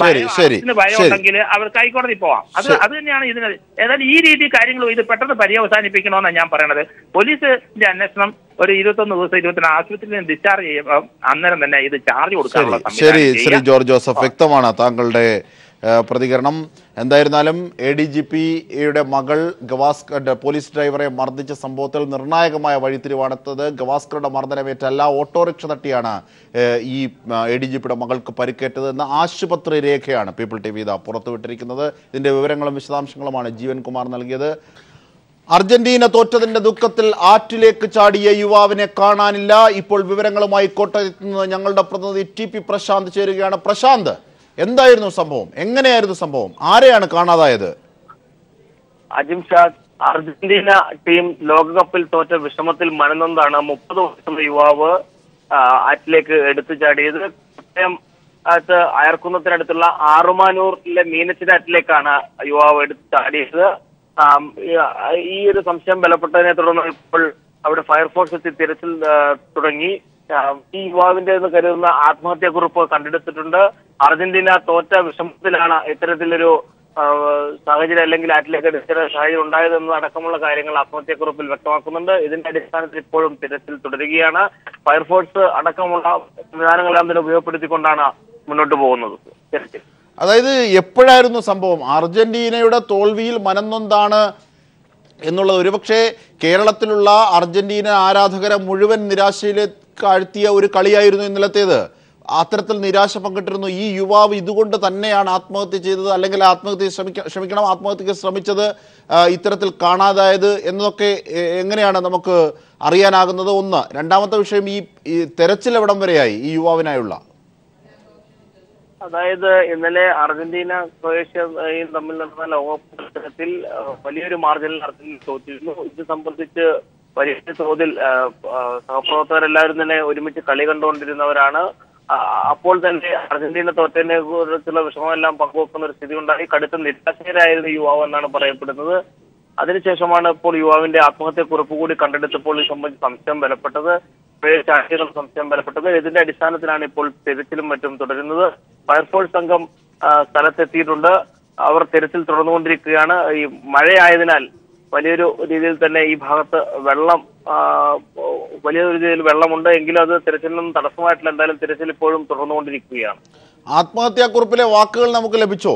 ഭയം ഉണ്ടെങ്കിൽ അവർക്ക് ഹൈക്കോടതി പോവാം. അത് അത് തന്നെയാണ് ഇതിന്. ഏതായാലും ഈ രീതി കാര്യങ്ങൾ ഇത് പെട്ടെന്ന് പര്യവസാനിപ്പിക്കണമെന്നാണ് ഞാൻ പറയണത്. പോലീസിന്റെ അന്വേഷണം ഒരു ഇരുപത്തൊന്ന് ദിവസം ഇരുപത്തി ആശുപത്രിയിൽ നിന്ന് ഡിസ്ചാർജ് ചെയ്യുമ്പോൾ അന്നേരം തന്നെ ഇത് ചാർജ് കൊടുക്കാനുള്ള ശരി ശ്രീ ജോർജ് ജോസഫ്, വ്യക്തമാണ് താങ്കളുടെ പ്രതികരണം. എന്തായിരുന്നാലും എ ഡി ജി പിയുടെ മകൾ ഗവാസ്കർ പോലീസ് ഡ്രൈവറെ മർദ്ദിച്ച സംഭവത്തിൽ നിർണായകമായ വഴിത്തിരിവാണെത്തത്. ഗവാസ്കറുടെ മർദ്ദനമേറ്റല്ല, ഓട്ടോറിക്ഷ തട്ടിയാണ് ഈ എ ഡി ജി പിയുടെ മകൾക്ക് പരിക്കേറ്റത് എന്ന ആശുപത്രി രേഖയാണ് പീപ്പിൾ ടി വി ഇതാ പുറത്തുവിട്ടിരിക്കുന്നത്. ഇതിന്റെ വിവരങ്ങളും വിശദാംശങ്ങളുമാണ് ജീവൻ കുമാർ നൽകിയത്. അർജന്റീന തോറ്റതിന്റെ ദുഃഖത്തിൽ ആറ്റിലേക്ക് ചാടിയ യുവാവിനെ കാണാനില്ല. ഇപ്പോൾ വിവരങ്ങളുമായി കോട്ടയത്ത് നിന്ന് ഞങ്ങളുടെ പ്രതിനിധി ടി പി പ്രശാന്ത് ചേരുകയാണ്. പ്രശാന്ത്, എന്തായിരുന്നു സംഭവം? എങ്ങനെയായിരുന്നു സംഭവം? ആരെയാണ് കാണാതായത്? അജിംഷാദ്, അർജന്റീന ടീം ലോകകപ്പിൽ തോറ്റ വിഷമത്തിൽ മനനൊന്നാണ് മുപ്പത് വർഷമുള്ള യുവാവ് ആറ്റിലേക്ക് എടുത്തു ചാടിയത്. കോട്ടയം അയർക്കുന്നത്തിനടുത്തുള്ള ആറുമാനൂരിലെ മീനച്ചിനാറ്റിലേക്കാണ് യുവാവ് എടുത്തു ചാടിയത്. ഈ ഒരു സംശയം ബലപ്പെട്ടതിനെ തുടർന്ന് ഇപ്പോൾ അവിടെ ഫയർഫോഴ്സ് എത്തി തിരച്ചിൽ തുടങ്ങി. ഈ യുവാവിന്റെ എന്ന് കരുതുന്ന ആത്മഹത്യാക്കുറിപ്പ് കണ്ടെടുത്തിട്ടുണ്ട്. അർജന്റീന തോറ്റ വിഷമത്തിലാണ് ഇത്തരത്തിലൊരു സാഹചര്യം അല്ലെങ്കിൽ ആറ്റിലേക്ക് എടുക്കുന്ന സാഹചര്യം ഉണ്ടായതെന്ന് അടക്കമുള്ള കാര്യങ്ങൾ ആത്മഹത്യാക്കുറിപ്പിൽ വ്യക്തമാക്കുന്നുണ്ട്. ഇതിന്റെ അടിസ്ഥാനത്തിൽ ഇപ്പോഴും തിരച്ചിൽ തുടരുകയാണ്. ഫയർഫോഴ്സ് അടക്കമുള്ള സംവിധാനങ്ങളെല്ലാം തന്നെ ഉപയോഗപ്പെടുത്തിക്കൊണ്ടാണ് മുന്നോട്ട് പോകുന്നത്. അതായത് എപ്പോഴായിരുന്നു സംഭവം? അർജന്റീനയുടെ തോൽവിയിൽ മനംനൊന്താണ് എന്നുള്ളത് ഒരുപക്ഷെ കേരളത്തിലുള്ള അർജന്റീന ആരാധകരെ മുഴുവൻ നിരാശയിലേക്ക് ആഴ്ത്തിയ ഒരു കളിയായിരുന്നു ഇന്നലത്തേത്. അത്തരത്തിൽ നിരാശ പങ്കിട്ടിരുന്നു. ഈ യുവാവ് ഇതുകൊണ്ട് തന്നെയാണ് ആത്മഹത്യ ചെയ്തത്, അല്ലെങ്കിൽ ആത്മഹത്യ ശ്രമിക്ക ക്ഷമിക്കണം ആത്മഹത്യക്ക് ശ്രമിച്ചത്, ഇത്തരത്തിൽ കാണാതായത് എന്നതൊക്കെ എങ്ങനെയാണ് നമുക്ക് അറിയാനാകുന്നത്? ഒന്ന്. രണ്ടാമത്തെ വിഷയം, ഈ തെരച്ചിൽ എവിടം വരെയായി ഈ യുവാവിനായുള്ള? അതായത് ഇന്നലെ അർജന്റീന ക്രൊയേഷ്യയും തമ്മിൽ നടന്ന ലോകകപ്പ് മത്സരത്തിൽ വലിയൊരു മാർജിനിൽ അർജന്റീന തോറ്റിരുന്നു. ഇത് സംബന്ധിച്ച് വലിയ തോതിൽ സഹപ്രവർത്തകരെല്ലാവരും തന്നെ ഒരുമിച്ച് കളി കണ്ടുകൊണ്ടിരുന്നവരാണ്. അപ്പോൾ തന്നെ അർജന്റീന തോറ്റതിനെ കുറിച്ചുള്ള വിഷമമെല്ലാം പങ്കുവെക്കുന്ന ഒരു സ്ഥിതി ഉണ്ടായി. കടുത്ത നിരാശരായിരുന്നു യുവാവ് എന്നാണ് പറയപ്പെടുന്നത്. അതിനുശേഷമാണ് ഇപ്പോൾ യുവാവിന്റെ ആത്മഹത്യക്കുറിപ്പ് കൂടി കണ്ടെടുത്തപ്പോൾ ഇത് സംബന്ധിച്ച് സംശയം ബലപ്പെട്ടത്, ചാർജുകൾ സംശയം ബലപ്പെട്ടത്. ഇതിന്റെ അടിസ്ഥാനത്തിലാണ് ഇപ്പോൾ തിരച്ചിലും മറ്റും തുടരുന്നത്. ഫയർഫോഴ്സ് സംഘം സ്ഥലത്തെത്തിയിട്ടുണ്ട്. അവർ തിരച്ചിൽ തുടർന്നുകൊണ്ടിരിക്കുകയാണ്. ഈ മഴയായതിനാൽ വലിയൊരു രീതിയിൽ തന്നെ ഈ ഭാഗത്ത് വെള്ളം വലിയ രീതിയിൽ വെള്ളമുണ്ട്. എങ്കിലും അത് തിരച്ചിലിനൊന്നും തടസ്സമായിട്ടില്ല. എന്തായാലും തിരച്ചിൽ ഇപ്പോഴും തുടർന്നുകൊണ്ടിരിക്കുകയാണ്. ആത്മഹത്യാക്കുറിപ്പിലെ വാക്കുകൾ നമുക്ക് ലഭിച്ചോ?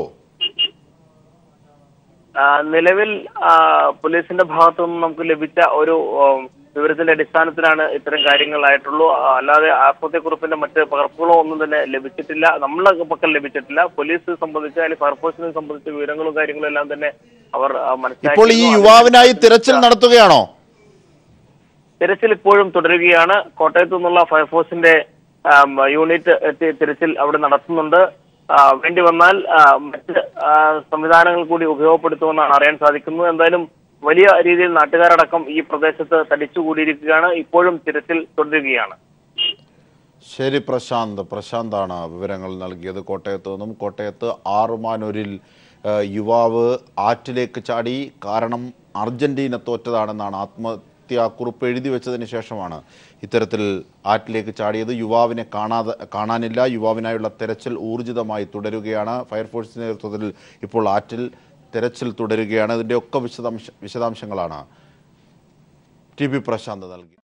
നിലവിൽ പോലീസിന്റെ ഭാഗത്തു നിന്നും നമുക്ക് ലഭിച്ച ഒരു വിവരത്തിന്റെ അടിസ്ഥാനത്തിലാണ് ഇത്തരം കാര്യങ്ങളായിട്ടുള്ളൂ. അല്ലാതെ ആത്മഹത്യക്കുറിപ്പിന്റെ മറ്റ് പകർപ്പുകളോ ഒന്നും തന്നെ ലഭിച്ചിട്ടില്ല, നമ്മളെ പക്കൽ ലഭിച്ചിട്ടില്ല. പോലീസ് സംബന്ധിച്ച് അല്ലെങ്കിൽ ഫയർഫോഴ്സിനെ സംബന്ധിച്ച വിവരങ്ങളും കാര്യങ്ങളും എല്ലാം തന്നെ അവർ മനസ്സിലാക്കി. ഇപ്പോൾ ഈ യുവാവിനായി തിരച്ചിൽ നടത്തുകയാണോ? തിരച്ചിൽ ഇപ്പോഴും തുടരുകയാണ്. കോട്ടയത്തു നിന്നുള്ള ഫയർഫോഴ്സിന്റെ യൂണിറ്റ് എത്തി തിരച്ചിൽ അവിടെ നടത്തുന്നുണ്ട്. വേണ്ടി വന്നാൽ മറ്റ് സംവിധാനങ്ങൾ കൂടി ഉപയോഗപ്പെടുത്തുമെന്നാണ് അറിയാൻ സാധിക്കുന്നത്. എന്തായാലും വലിയ രീതിയിൽ നാട്ടുകാരടക്കം ഈ പ്രദേശത്ത് തടിച്ചുകൂടിയിരിക്കുകയാണ്. ഇപ്പോഴും തിരച്ചിൽ തുടരുകയാണ്. ശരി പ്രശാന്ത്, പ്രശാന്താണ് വിവരങ്ങൾ നൽകിയത് കോട്ടയത്ത് നിന്നും. കോട്ടയത്ത് ആറുമാനൂരിൽ യുവാവ് ആറ്റിലേക്ക് ചാടി. കാരണം അർജന്റീന തോറ്റതാണെന്നാണ് ആത്മഹത്യാക്കുറിപ്പ് എഴുതി വെച്ചതിന് ശേഷമാണ് ഇത്തരത്തിൽ ആറ്റിലേക്ക് ചാടിയത്. യുവാവിനെ കാണാതെ കാണാനില്ല. യുവാവിനായുള്ള തെരച്ചിൽ ഊർജിതമായി തുടരുകയാണ്. ഫയർഫോഴ്സിന്റെ നേതൃത്വത്തിൽ ഇപ്പോൾ ആറ്റിൽ തെരച്ചിൽ തുടരുകയാണ്. ഇതിൻ്റെയൊക്കെ വിശദാംശ വിശദാംശങ്ങളാണ് ടി പി പ്രശാന്ത് നൽകി.